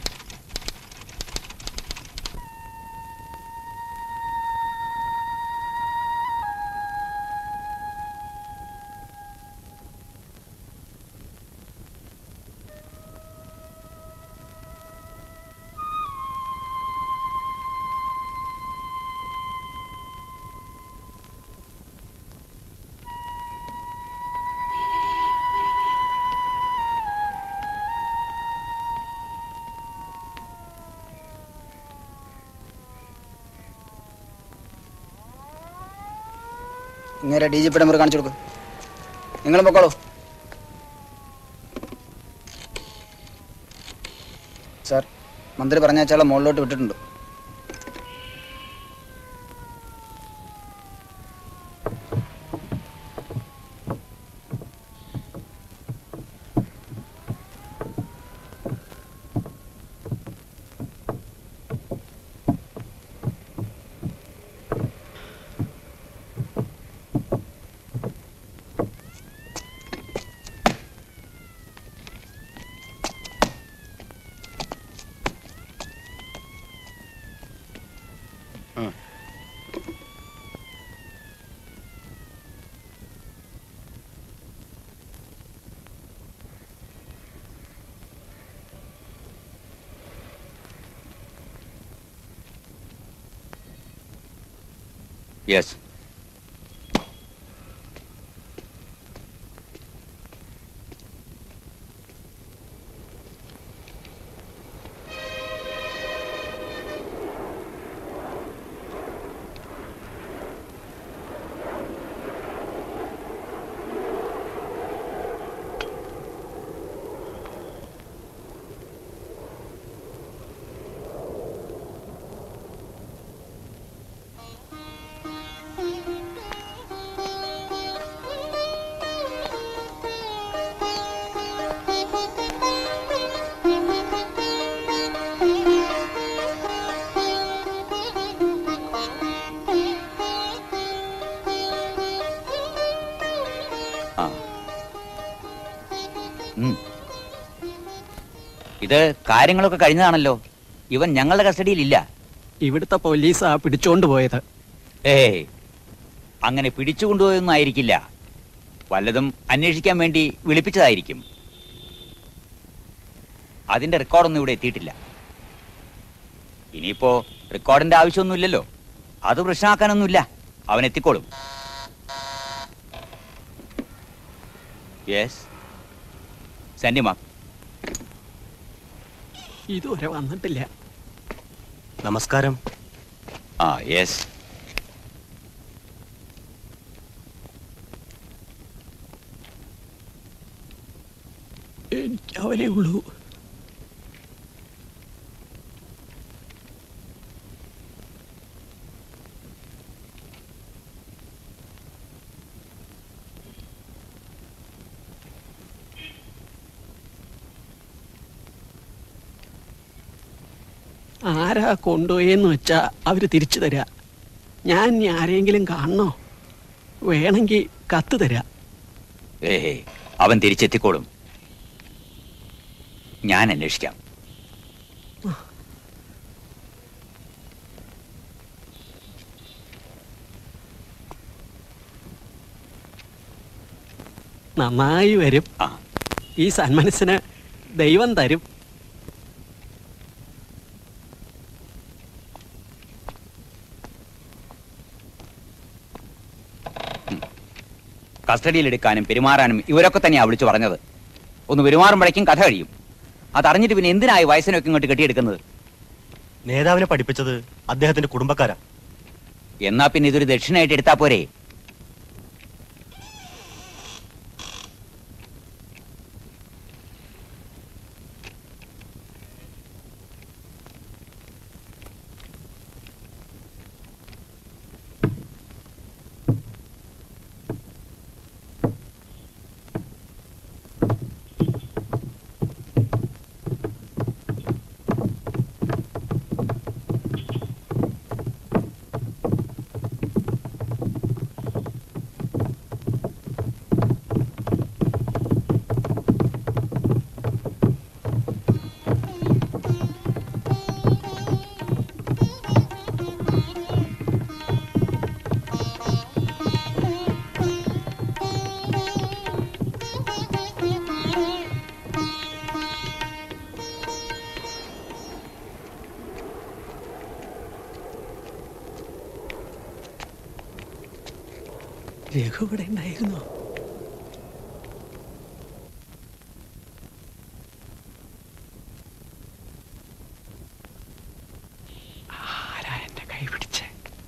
Speaker 16: ഇങ്ങനെ ഡി ജി പിയുടെ മുറി കാണിച്ചു കൊടുക്കും. നിങ്ങളും പൊക്കോളൂ. സാർ, മന്ത്രി പറഞ്ഞാച്ചാളെ മുകളിലോട്ട് വിട്ടിട്ടുണ്ട്.
Speaker 2: യെസ്.
Speaker 12: ഇത് കാര്യങ്ങളൊക്കെ കഴിഞ്ഞതാണല്ലോ. ഇവൻ ഞങ്ങളുടെ കസ്റ്റഡിയിലില്ല.
Speaker 1: ഇവിടുത്തെ പോലീസാ പിടിച്ചോണ്ട് പോയത്.
Speaker 12: ഏയ്, അങ്ങനെ പിടിച്ചുകൊണ്ടുപോയൊന്നും ആയിരിക്കില്ല. വല്ലതും അന്വേഷിക്കാൻ വേണ്ടി വിളിപ്പിച്ചതായിരിക്കും. അതിന്റെ റെക്കോർഡൊന്നും ഇവിടെ എത്തിയിട്ടില്ല. ഇനിയിപ്പോ റെക്കോർഡിന്റെ ആവശ്യമൊന്നുമില്ലല്ലോ. അത് പ്രശ്നമാക്കാനൊന്നുമില്ല. അവൻ എത്തിക്കോളും. Yes, send him up.
Speaker 1: ഇതുവരെ വന്നിട്ടില്ല.
Speaker 11: നമസ്കാരം.
Speaker 12: ആ യെസ്.
Speaker 1: എനിക്ക് അവനെ ഉള്ളൂ. ആരാ കൊണ്ടുപോയെന്ന് വെച്ചാ അവര് തിരിച്ചു തരാ. ഞാൻ ഇനി ആരെങ്കിലും കാണണോ? വേണമെങ്കിൽ കത്ത് തരാ.
Speaker 12: ഏ, അവൻ തിരിച്ചെത്തിക്കോളും. ഞാൻ അന്വേഷിക്കാം.
Speaker 1: നന്നായി വരും. ഈ സന്മനസ്സിന് ദൈവം തരും.
Speaker 12: കസ്റ്റഡിയിലെടുക്കാനും പെരുമാറാനും ഇവരൊക്കെ തന്നെയാ വിളിച്ചു പറഞ്ഞത്. ഒന്ന് പെരുമാറുമ്പോഴേക്കും കഥ കഴിയും. അതറിഞ്ഞിട്ട് പിന്നെ എന്തിനായി വയസ്സിനൊക്കെ ഇങ്ങോട്ട് കെട്ടിയെടുക്കുന്നത്?
Speaker 11: നേതാവിനെ പഠിപ്പിച്ചത് അദ്ദേഹത്തിന്റെ കുടുംബക്കാരാ.
Speaker 12: എന്നാ പിന്നെ ഇതൊരു ദക്ഷിണയായിട്ട് എടുത്താ പോരെ?
Speaker 1: രഘു ഇവിടെ ഉണ്ടായിരുന്നോ? ആരാ എന്റെ കൈ പിടിച്ചേ?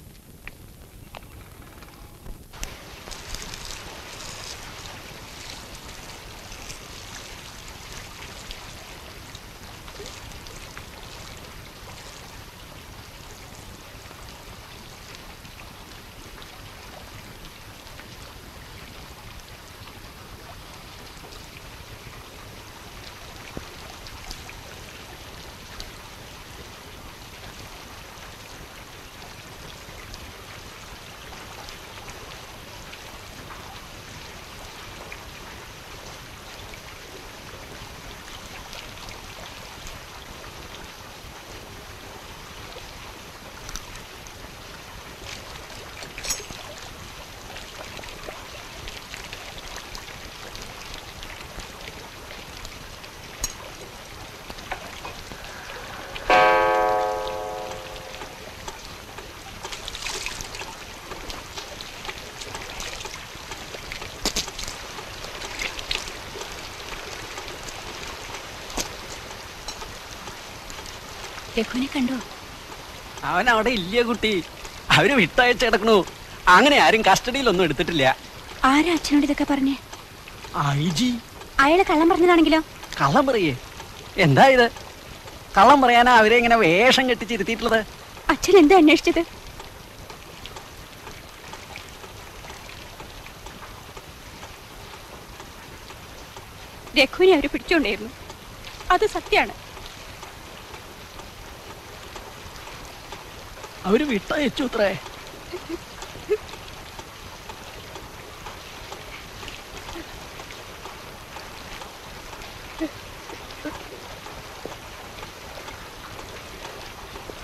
Speaker 4: രഘുവിനെ കണ്ടോ?
Speaker 1: അവൻ അവിടെ ഇല്ല കുട്ടി. അവര് വിട്ടയച്ച് കിടക്കണു. അങ്ങനെ ആരും കസ്റ്റഡിയിലൊന്നും എടുത്തിട്ടില്ല.
Speaker 4: ആരാ അച്ഛനോട് ഇതൊക്കെ പറഞ്ഞേ?
Speaker 1: I G.
Speaker 4: അയാള് കള്ളം പറഞ്ഞതാണെങ്കിലോ?
Speaker 1: കള്ളം പറയേ? എന്താ ഇത്? കള്ളം പറയാനാ അവരെ ഇങ്ങനെ വേഷം കെട്ടിച്ചിരുത്തിയിട്ടുള്ളത്?
Speaker 4: അച്ഛൻ എന്താ അന്വേഷിച്ചത്? രഘുവിനെ അവര് പിടിച്ചോണ്ടായിരുന്നു. അത് സത്യാണ്.
Speaker 1: അവര് വിട്ടയച്ചു അത്രേ.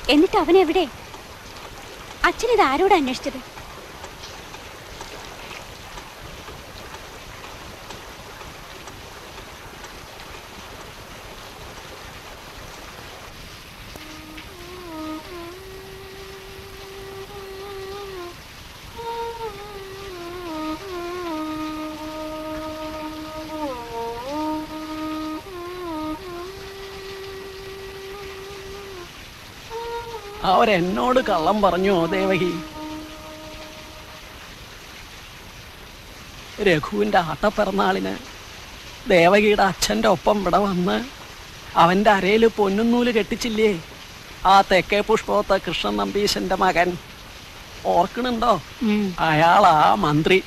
Speaker 4: എന്നിട്ട് അവൻ എവിടെ? അച്ഛൻ ഇത് ആരോട് അന്വേഷിച്ചത്?
Speaker 1: അവരെന്നോട് കള്ളം പറഞ്ഞോ ദേവകി? രഘുവിൻ്റെ ആട്ടപ്പിറന്നാളിന് ദേവകിയുടെ അച്ഛൻ്റെ ഒപ്പം ഇവിടെ വന്ന് അവൻ്റെ അരയിൽ പൊന്നുന്നൂല് കെട്ടിച്ചില്ലേ ആ തെക്കേ പുഷ്പത്തെ കൃഷ്ണൻ നമ്പീശൻ്റെ മകൻ? ഓർക്കണുണ്ടോ? അയാളാ മന്ത്രി.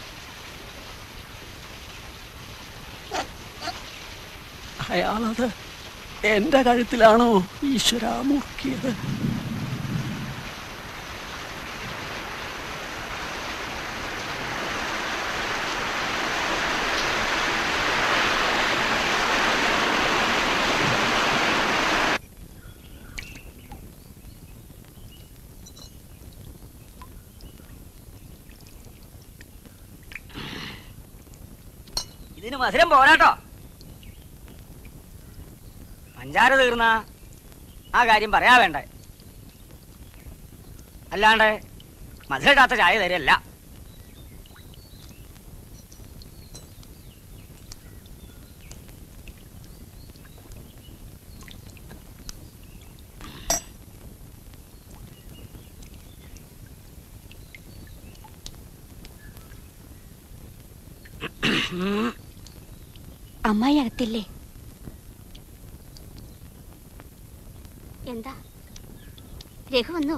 Speaker 1: അയാളത് എൻ്റെ കഴുത്തിലാണോ ഈശ്വര മുക്കിയത്?
Speaker 9: ഇതിന് മധുരം പോരാട്ടോ. പഞ്ചാര തീർന്ന ആ കാര്യം പറയാ വേണ്ടേ. അല്ലാണ്ട് മധുരമിടാത്ത ചായ തരല്ല.
Speaker 4: അമ്മായി അകത്തില്ലേ?
Speaker 8: എന്താ രഘു വന്നോ?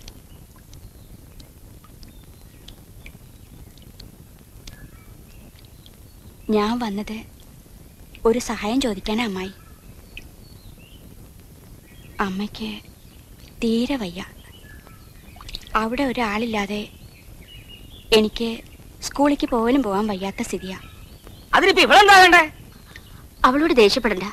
Speaker 4: ഞാൻ വന്നത് ഒരു സഹായം ചോദിക്കാനാ അമ്മായി. അമ്മയ്ക്ക് തീരെ വയ്യ. അവിടെ ഒരാളില്ലാതെ എനിക്ക് സ്കൂളിലേക്ക് പോലും പോകാൻ വയ്യാത്ത സ്ഥിതിയാ.
Speaker 9: അതിനിപ്പോ ഇവളെന്താ വേണ്ടേ?
Speaker 8: അവളോട് ദേഷ്യപ്പെടണ്ട.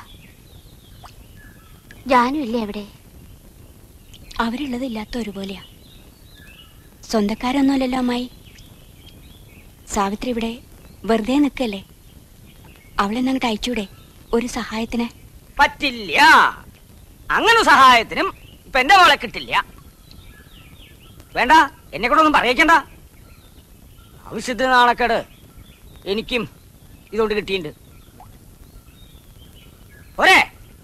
Speaker 8: ജാനും ഇല്ലേ അവിടെ?
Speaker 4: അവരുള്ളത് ഇല്ലാത്ത ഒരുപോലെയാ. സ്വന്തക്കാരൊന്നുമല്ലല്ലോ അമ്മായി. സാവിത്രി ഇവിടെ വെറുതെ നിൽക്കല്ലേ. അവളെ അങ്ങോട്ട് അയച്ചൂടെ ഒരു സഹായത്തിന്?
Speaker 9: പറ്റില്ല. അങ്ങനെ സഹായത്തിനും ഇപ്പൊ എന്റെ മോളെ കിട്ടില്ല. വേണ്ട, എന്നെ കൂടെ ഒന്നും പറയിക്കണ്ട. ആവശ്യത്തിന് നാണക്കേട് എനിക്കും ഇതുകൊണ്ട് കിട്ടിയിട്ടുണ്ട്. ഒരേ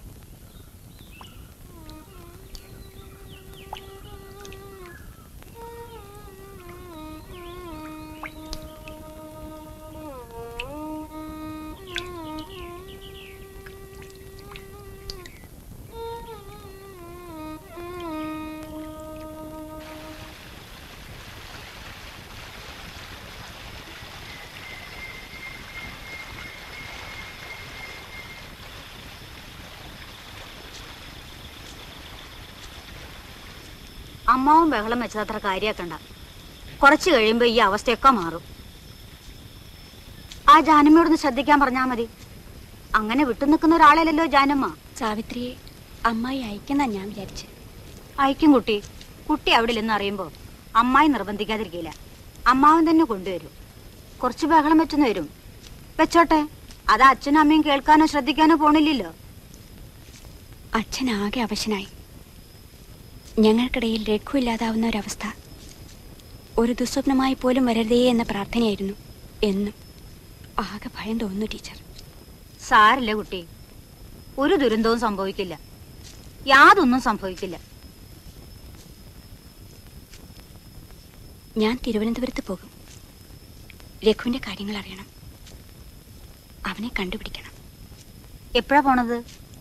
Speaker 17: അമ്മാവും ബഹളം വെച്ചതത്ര കാര്യാക്കണ്ട. കുറച്ച് കഴിയുമ്പോ ഈ അവസ്ഥയൊക്കെ മാറും. ആ ജാനമ്മയോടൊന്ന് ശ്രദ്ധിക്കാൻ പറഞ്ഞാ മതി. അങ്ങനെ വിട്ടു നിൽക്കുന്ന ഒരാളല്ലല്ലോ ജാനമ്മ.
Speaker 4: സാവിത്രിയെ അമ്മായി അയക്കുന്ന ഞാൻ വിചാരിച്ചു.
Speaker 17: അയക്കും കുട്ടി. കുട്ടി അവിടെ ഇല്ലെന്ന് അറിയുമ്പോ അമ്മായി നിർബന്ധിക്കാതിരിക്കില്ല. അമ്മാവൻ തന്നെ കൊണ്ടുവരും. കുറച്ച് ബഹളം വെച്ചെന്ന് വരും. വെച്ചോട്ടെ. അത് അച്ഛനും അമ്മയും കേൾക്കാനോ ശ്രദ്ധിക്കാനോ പോണില്ലല്ലോ.
Speaker 4: അച്ഛൻ ആകെ അവശനായി. ഞങ്ങൾക്കിടയിൽ രഘു ഇല്ലാതാവുന്ന ഒരവസ്ഥ ഒരു ദുസ്വപ്നമായി പോലും വരരുതേ എന്ന പ്രാർത്ഥനയായിരുന്നു എന്നും. ആകെ ഭയം തോന്നുന്നു ടീച്ചർ.
Speaker 17: സാരില്ല കുട്ടി. ഒരു ദുരന്തവും സംഭവിക്കില്ല. യാതൊന്നും സംഭവിക്കില്ല.
Speaker 4: ഞാൻ തിരുവനന്തപുരത്ത് പോകും. രഘുവിന്റെ കാര്യങ്ങൾ അറിയണം. അവനെ കണ്ടുപിടിക്കണം.
Speaker 17: എപ്പോഴാ പോണത്?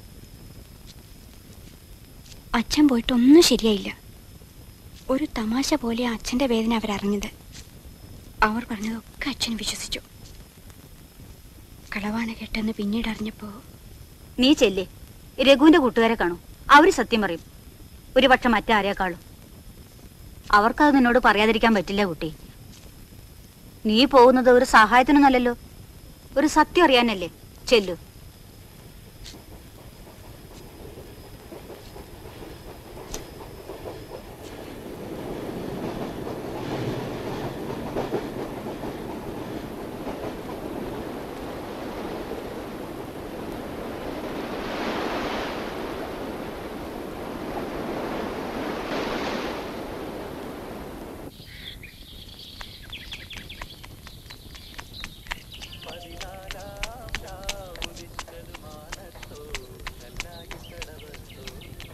Speaker 4: അച്ഛൻ പോയിട്ടൊന്നും ശരിയായില്ല. ഒരു തമാശ പോലെ അച്ഛൻ്റെ വേദന അവരറിഞ്ഞത്. അവർ പറഞ്ഞതൊക്കെ അച്ഛൻ വിശ്വസിച്ചു. കളവാണ് കേട്ടെന്ന് പിന്നീട് അറിഞ്ഞപ്പോ.
Speaker 17: നീ ചെല്ലേ. രഘുവിന്റെ കൂട്ടുകാരെ കാണൂ. അവര് സത്യം പറയും. ഒരു പക്ഷെ മറ്റാരേക്കാളും. അവർക്കത് നിന്നോട് പറയാതിരിക്കാൻ പറ്റില്ല കുട്ടി. നീ പോകുന്നത് ഒരു സഹായത്തിനൊന്നല്ലല്ലോ, ഒരു സത്യം അറിയാനല്ലേ. ചെല്ലു.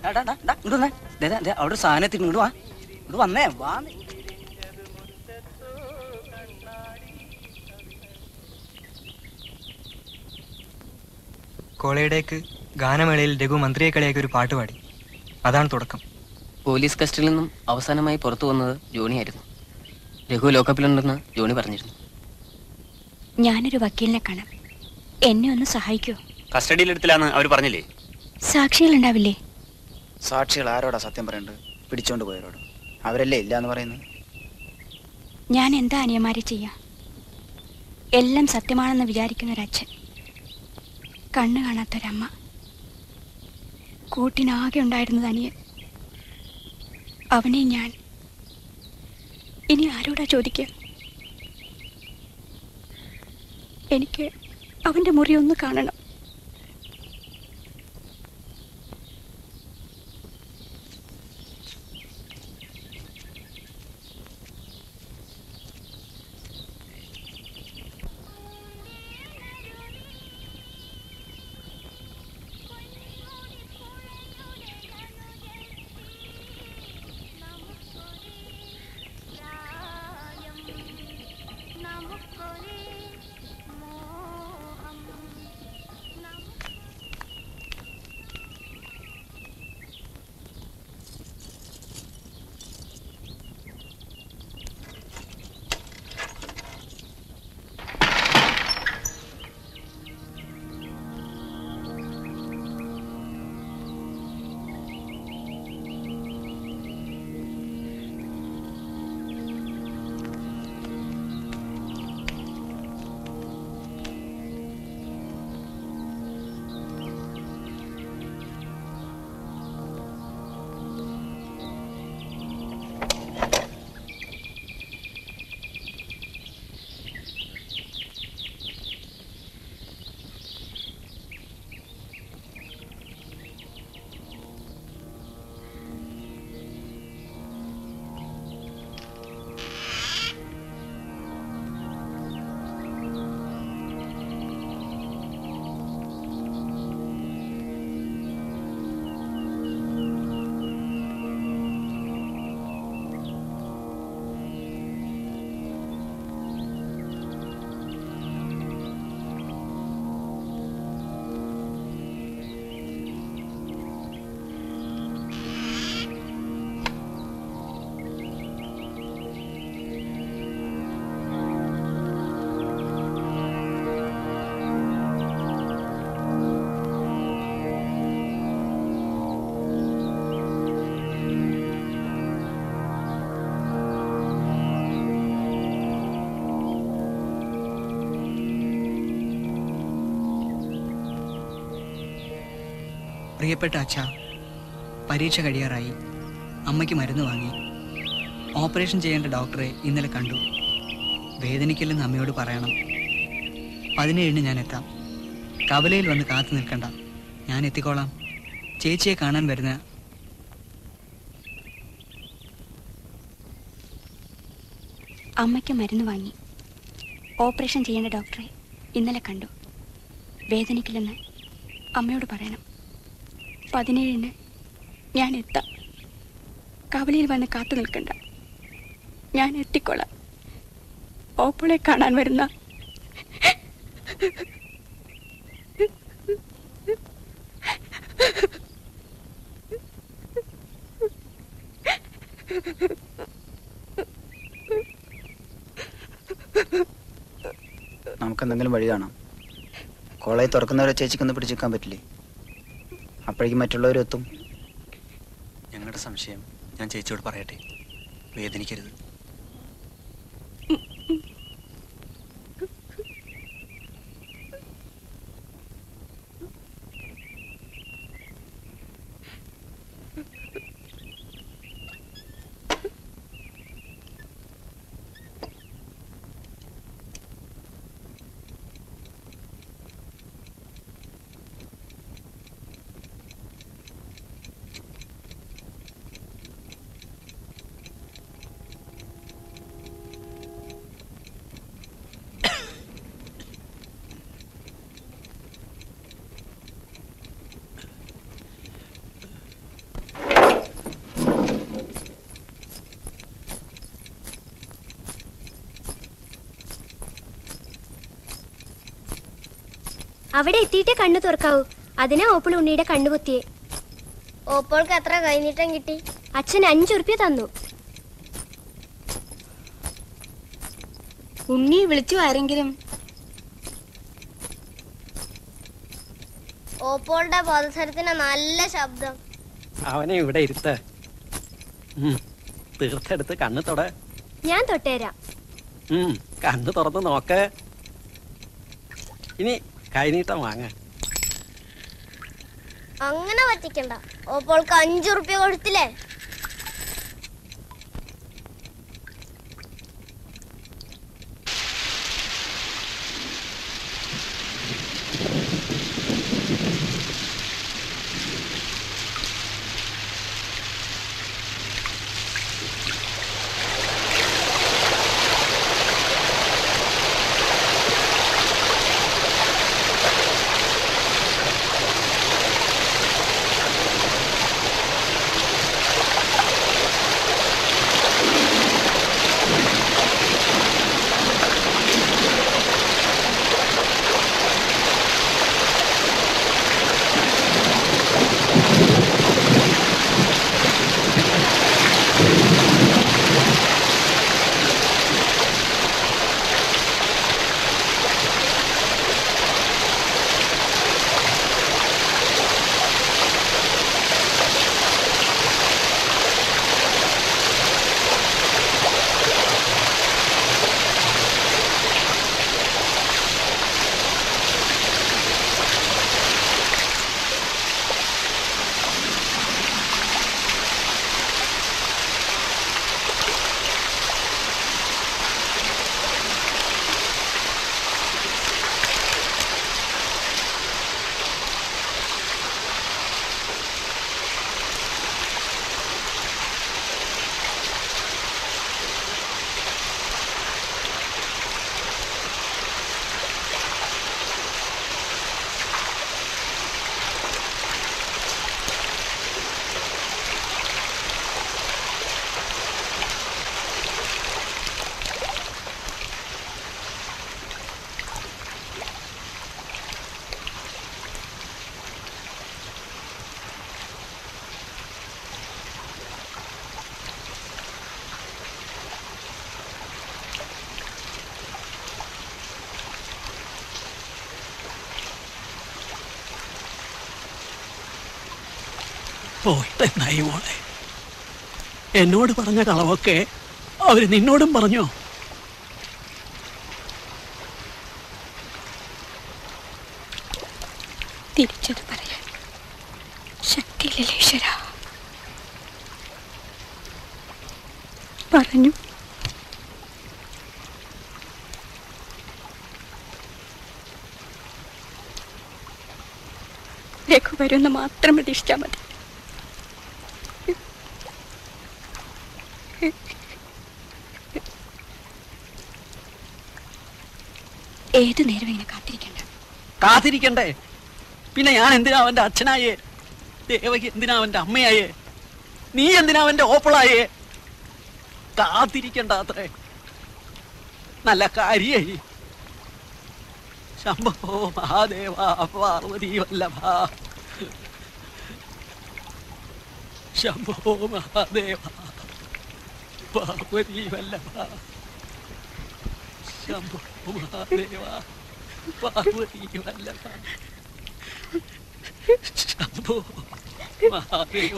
Speaker 9: ഇങ്ങോട്ട് വന്നേ. ദേ, ദേ, ദേ, അവിടെ ഒരു സാധനം എത്തി. ഇങ്ങോട്ട് വാ, ഇങ്ങോട്ട് വന്നേ വാ.
Speaker 6: കോളേജിലേക്ക് ഗാനമേളയിൽ രഘു മന്ത്രിയെ കളിയാക്കി ഒരു പാട്ട് പാടി. അതാണ് തുടക്കം.
Speaker 18: പോലീസ് കസ്റ്റഡിയിൽ നിന്നും അവസാനമായി പുറത്തു വന്നത് ജോണിയായിരുന്നു. രഘു ലോക്കപ്പിലുണ്ടെന്ന് ജോണി പറഞ്ഞിരുന്നു.
Speaker 4: ഞാനൊരു വക്കീലിനെ കാണാം, എന്നെ ഒന്ന് സഹായിക്കോ?
Speaker 12: കസ്റ്റഡിയിലെടുത്തില്ലാന്ന് അവർ പറഞ്ഞില്ലേ?
Speaker 4: സാക്ഷികൾ ഉണ്ടാവില്ലേ?
Speaker 16: സാക്ഷികൾ ആരോടാ സത്യം പറയണ്ടത്? പിടിച്ചോണ്ട് പോയവരോട്. അവരല്ലേ ഇല്ല എന്ന് പറയുന്നത്.
Speaker 4: ഞാൻ എന്താ അനിയന്മാരെ ചെയ്യാ? എല്ലാം സത്യമാണെന്ന് വിചാരിക്കുന്ന ഒരച്ഛൻ, കണ്ണു കാണാത്തൊരമ്മ, കൂട്ടിനാകെ ഉണ്ടായിരുന്നത് അനിയൻ. അവനെ ഞാൻ ഇനി ആരോടാ ചോദിക്കുക? എനിക്ക് അവന്റെ മുറി ഒന്ന് കാണണം.
Speaker 10: പ്രിയപ്പെട്ട അച്ഛാ, പരീക്ഷ കഴിയാറായി. അമ്മയ്ക്ക് മരുന്ന് വാങ്ങി. ഓപ്പറേഷൻ ചെയ്യേണ്ട ഡോക്ടറെ ഇന്നലെ കണ്ടു. വേദനിക്കില്ലെന്ന് അമ്മയോട് പറയണം. പതിനേഴിന് ഞാൻ എത്താം. കവലയിൽ വന്ന് കാത്തു നിൽക്കണ്ട, ഞാൻ എത്തിക്കോളാം. ചേച്ചിയെ കാണാൻ വരുന്ന
Speaker 4: അമ്മയ്ക്ക് മരുന്ന് വാങ്ങി. ഓപ്പറേഷൻ ചെയ്യേണ്ട ഡോക്ടറെ ഇന്നലെ കണ്ടു. വേദനിക്കില്ലെന്ന് അമ്മയോട് പറയണം. പതിനേഴിന് ഞാൻ എത്താം. കവലയിൽ വന്ന് കാത്തു നിൽക്കണ്ട, ഞാൻ എത്തിക്കൊള്ളാം. ഓപ്പോളെ കാണാൻ വരുന്ന
Speaker 16: നമുക്കെന്തെങ്കിലും വഴി കാണാം. കോളേജ് തുറക്കുന്നവരെ ചേച്ചിക്കൊന്ന് പിടിച്ചേക്കാൻ പറ്റില്ലേ? അപ്പോഴേക്കും മറ്റുള്ളവരും എത്തും.
Speaker 11: ഞങ്ങളുടെ സംശയം ഞാൻ ചേച്ചിയോട് പറയട്ടെ, വേദനിക്കരുത്.
Speaker 13: അവിടെ എത്തിയിട്ടേ കണ്ണു തുറക്കാവൂ. അതിനാ ഓപ്പിൾ ഉണ്ണിയുടെ കണ്ണു പൊത്തിയേ. ഓപ്പോൾക്ക് എത്ര കൈനീട്ടം കിട്ടി? അച്ഛൻ അഞ്ചുറുപ്യ തന്നു.
Speaker 7: ഉണ്ണി വിളിച്ചു ആരെങ്കിലും?
Speaker 13: ഓപ്പോളുടെ പാദസരത്തിന് നല്ല ശബ്ദം.
Speaker 1: അവനെ ഇവിടെ ഇരുത്ത്. തീർത്തെടുത്ത് കണ്ണ് തൊട.
Speaker 13: ഞാൻ തൊട്ടേരാം.
Speaker 1: കണ്ണ് തുറന്ന് നോക്ക്. ഇനി കൈനീട്ടം വാങ്ങ.
Speaker 13: അങ്ങനെ പറ്റിക്കണ്ട. ഓപ്പോൾക്ക് അഞ്ചുറുപ്യ കൊടുത്തില്ലേ?
Speaker 1: പോയിട്ട് എന്നായി മോളെ. എന്നോട് പറഞ്ഞ കളവൊക്കെ അവര് നിന്നോടും പറഞ്ഞോ?
Speaker 4: തിരിച്ചത് പറയാൻ ശക്തിയില്ലല്ലേ ഈശ്വര. പറഞ്ഞു. രഘു വരുന്ന മാത്രം പ്രതീക്ഷിച്ചാൽ മതി. ഏതു നേരം ഇങ്ങനെ കാത്തിരിക്കണ്ട.
Speaker 1: കാത്തിരിക്കണ്ടേ? പിന്നെ ഞാൻ എന്തിനാ അവന്റെ അച്ഛനായേ? ദേവകി എന്തിനാ അവന്റെ അമ്മയായേ? നീ എന്തിനാ അവന്റെ ഓപ്പിളായേ? കാത്തിരിക്കണ്ട അത്രേ. നല്ല കാര്യായി. ശംഭോ മഹാദേവ പാർവതി വല്ലഭ. ശംഭോ മഹാദേവ പാർവതി വല്ലഭ. ശംഭോ മഹാദേവ പാർവതി വല്ലഭ. ശംഭോ മഹാദേവ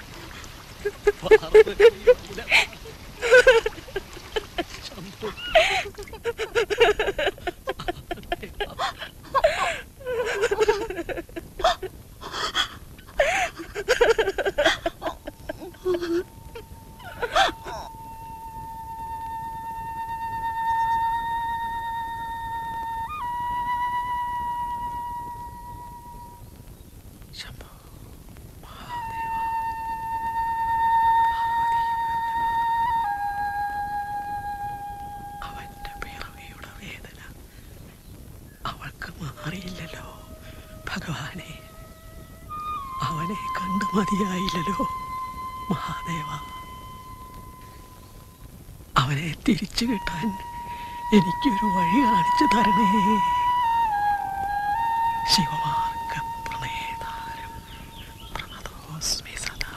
Speaker 1: പാർവതി വല്ലഭ. ശംഭോ അറിയില്ലല്ലോ ഭഗവാനെ. അവനെ കണ്ടു മതിയായില്ലല്ലോ മഹാദേവ. അവനെ തിരിച്ചു കിട്ടാൻ എനിക്കൊരു വഴി കാണിച്ചു തരണേ ശിവമാർഗ പ്രണേതാരം പ്രണതോസ്മി സദാ.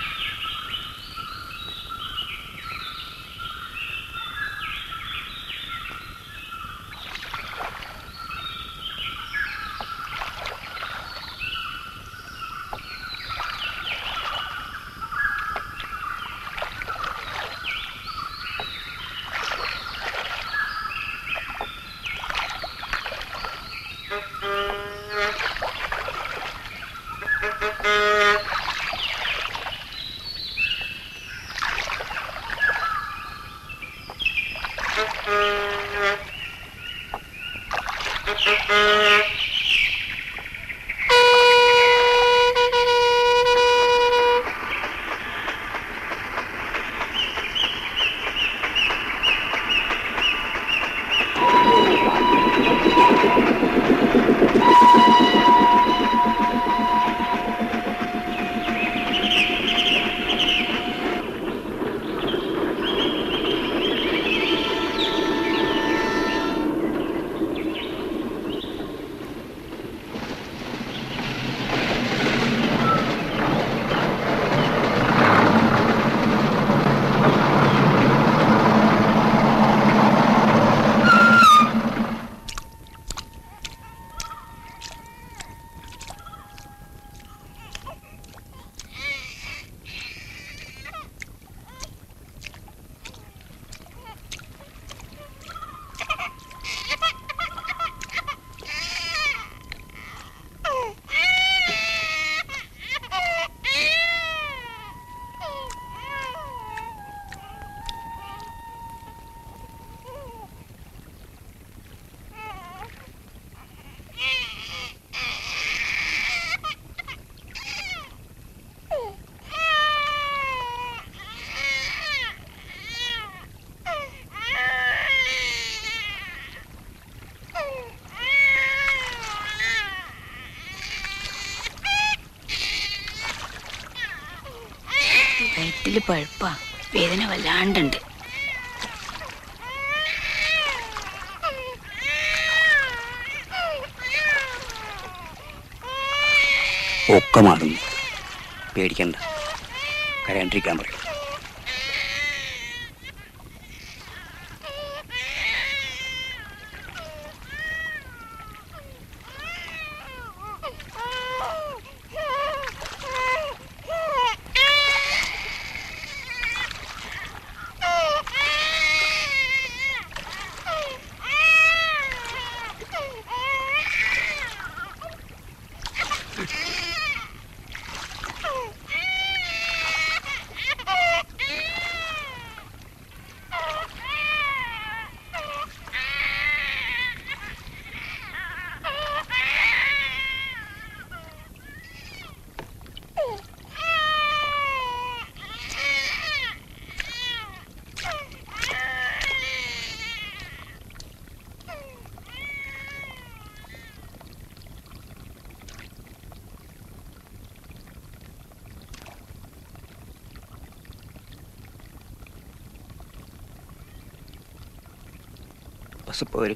Speaker 7: വയറ്റില് പഴുപ്പാ, വേദന വല്ലാണ്ടുണ്ട്.
Speaker 12: ഒക്കെ മാറുന്നു, പേടിക്കണ്ട, കരയാണ്ടിരിക്കാൻ പറയും. ബസ് പോരും.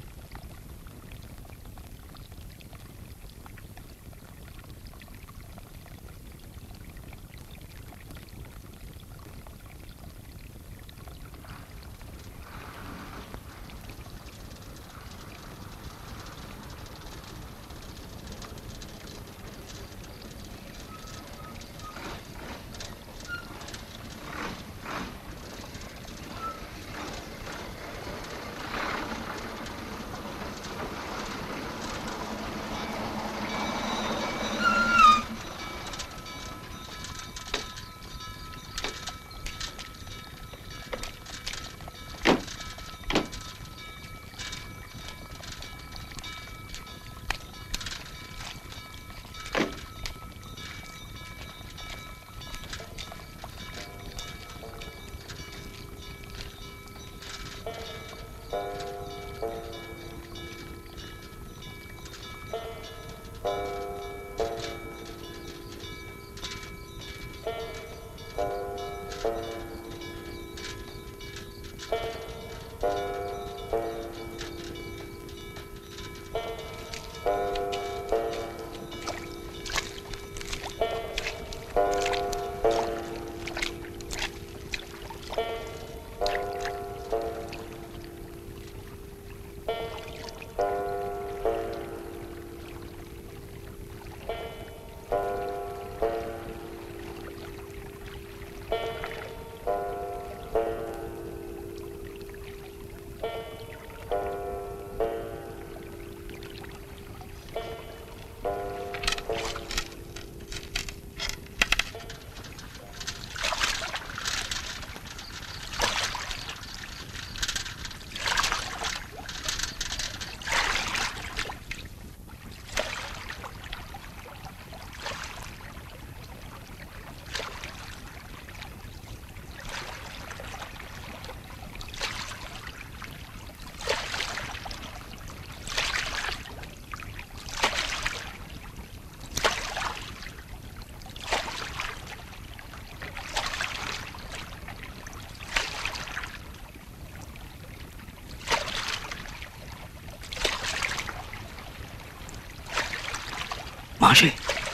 Speaker 1: മാഷേ,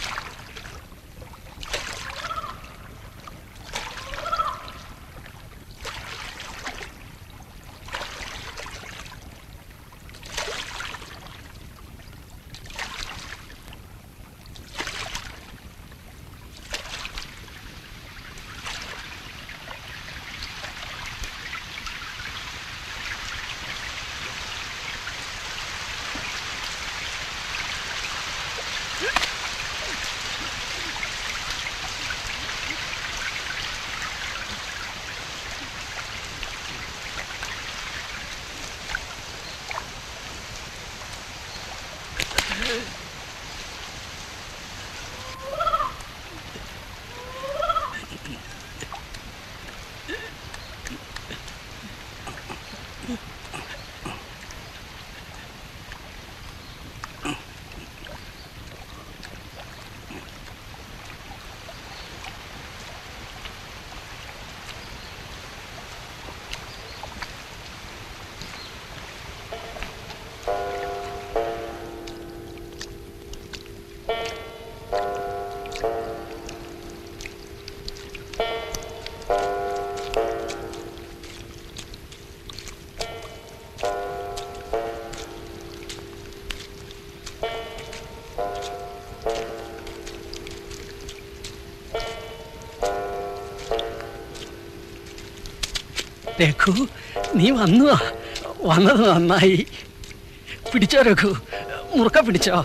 Speaker 1: രഘു, നീ വന്നു. വന്നത് നന്നായി. പിടിച്ചോ രഘു, മുറുക്ക പിടിച്ചോ.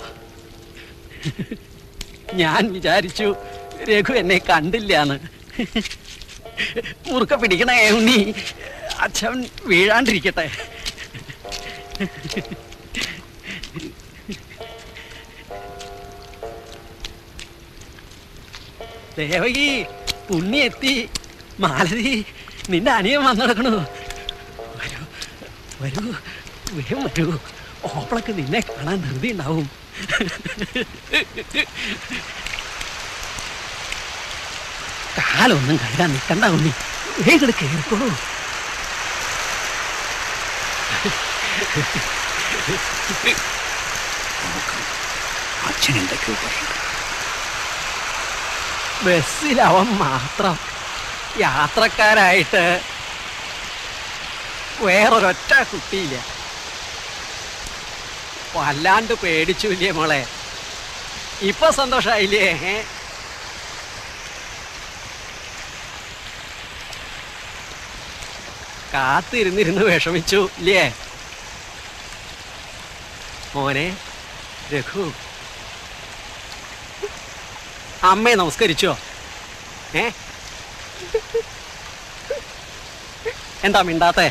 Speaker 1: ഞാൻ വിചാരിച്ചു രഘു എന്നെ കണ്ടില്ലാന്ന്. മുറുക്ക പിടിക്കണേ ഉണ്ണി, അച്ഛൻ വീഴാണ്ടിരിക്കട്ടെ. ദേവകി, ഉണ്ണി എത്തി. മാലതി, നിന്റെ അനിയൻ വന്നിടക്കണു. വരൂ വരൂ, വേഗം വരൂ. ഓപ്പളക്ക് നിന്നെ കാണാൻ ധൃതി ഉണ്ടാവും. കാലൊന്നും കഴുകാൻ നിൽക്കണ്ട ഉണ്ണി, വേഗം കേൾക്കോ. അച്ഛൻ എന്തൊക്കെയോ പറയും. ബസ്സിലവൻ മാത്രം യാത്രക്കാരായിട്ട് വേറൊരൊറ്റ കുട്ടിയില്ല. വല്ലാണ്ട് പേടിച്ചില്ലേ മോളെ? ഇപ്പൊ സന്തോഷായില്ലേ? കാത്തിരുന്നിരുന്ന് വിഷമിച്ചു ഇല്ലേ മോനെ? രഘു, അമ്മയെ നമസ്കരിച്ചോ? ഏ എന്താ മിണ്ടാത്തെ?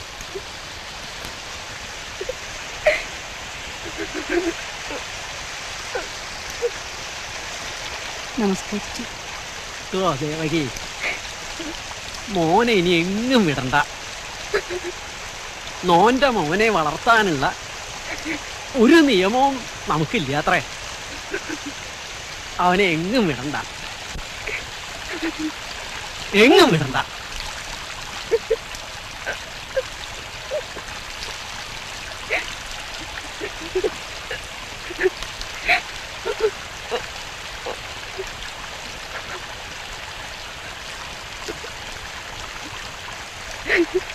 Speaker 17: നമസ്കരിച്ചു.
Speaker 1: ഓ ദേവകി, മോനെ ഇനി എങ്ങും വിടണ്ട. നോന്റെ മോനെ വളർത്താനുള്ള ഒരു നിയമവും നമുക്കില്ലാത്രേ. അവനെ എങ്ങും വിടണ്ട, എങ്ങും വിടണ്ട.
Speaker 8: Thank you.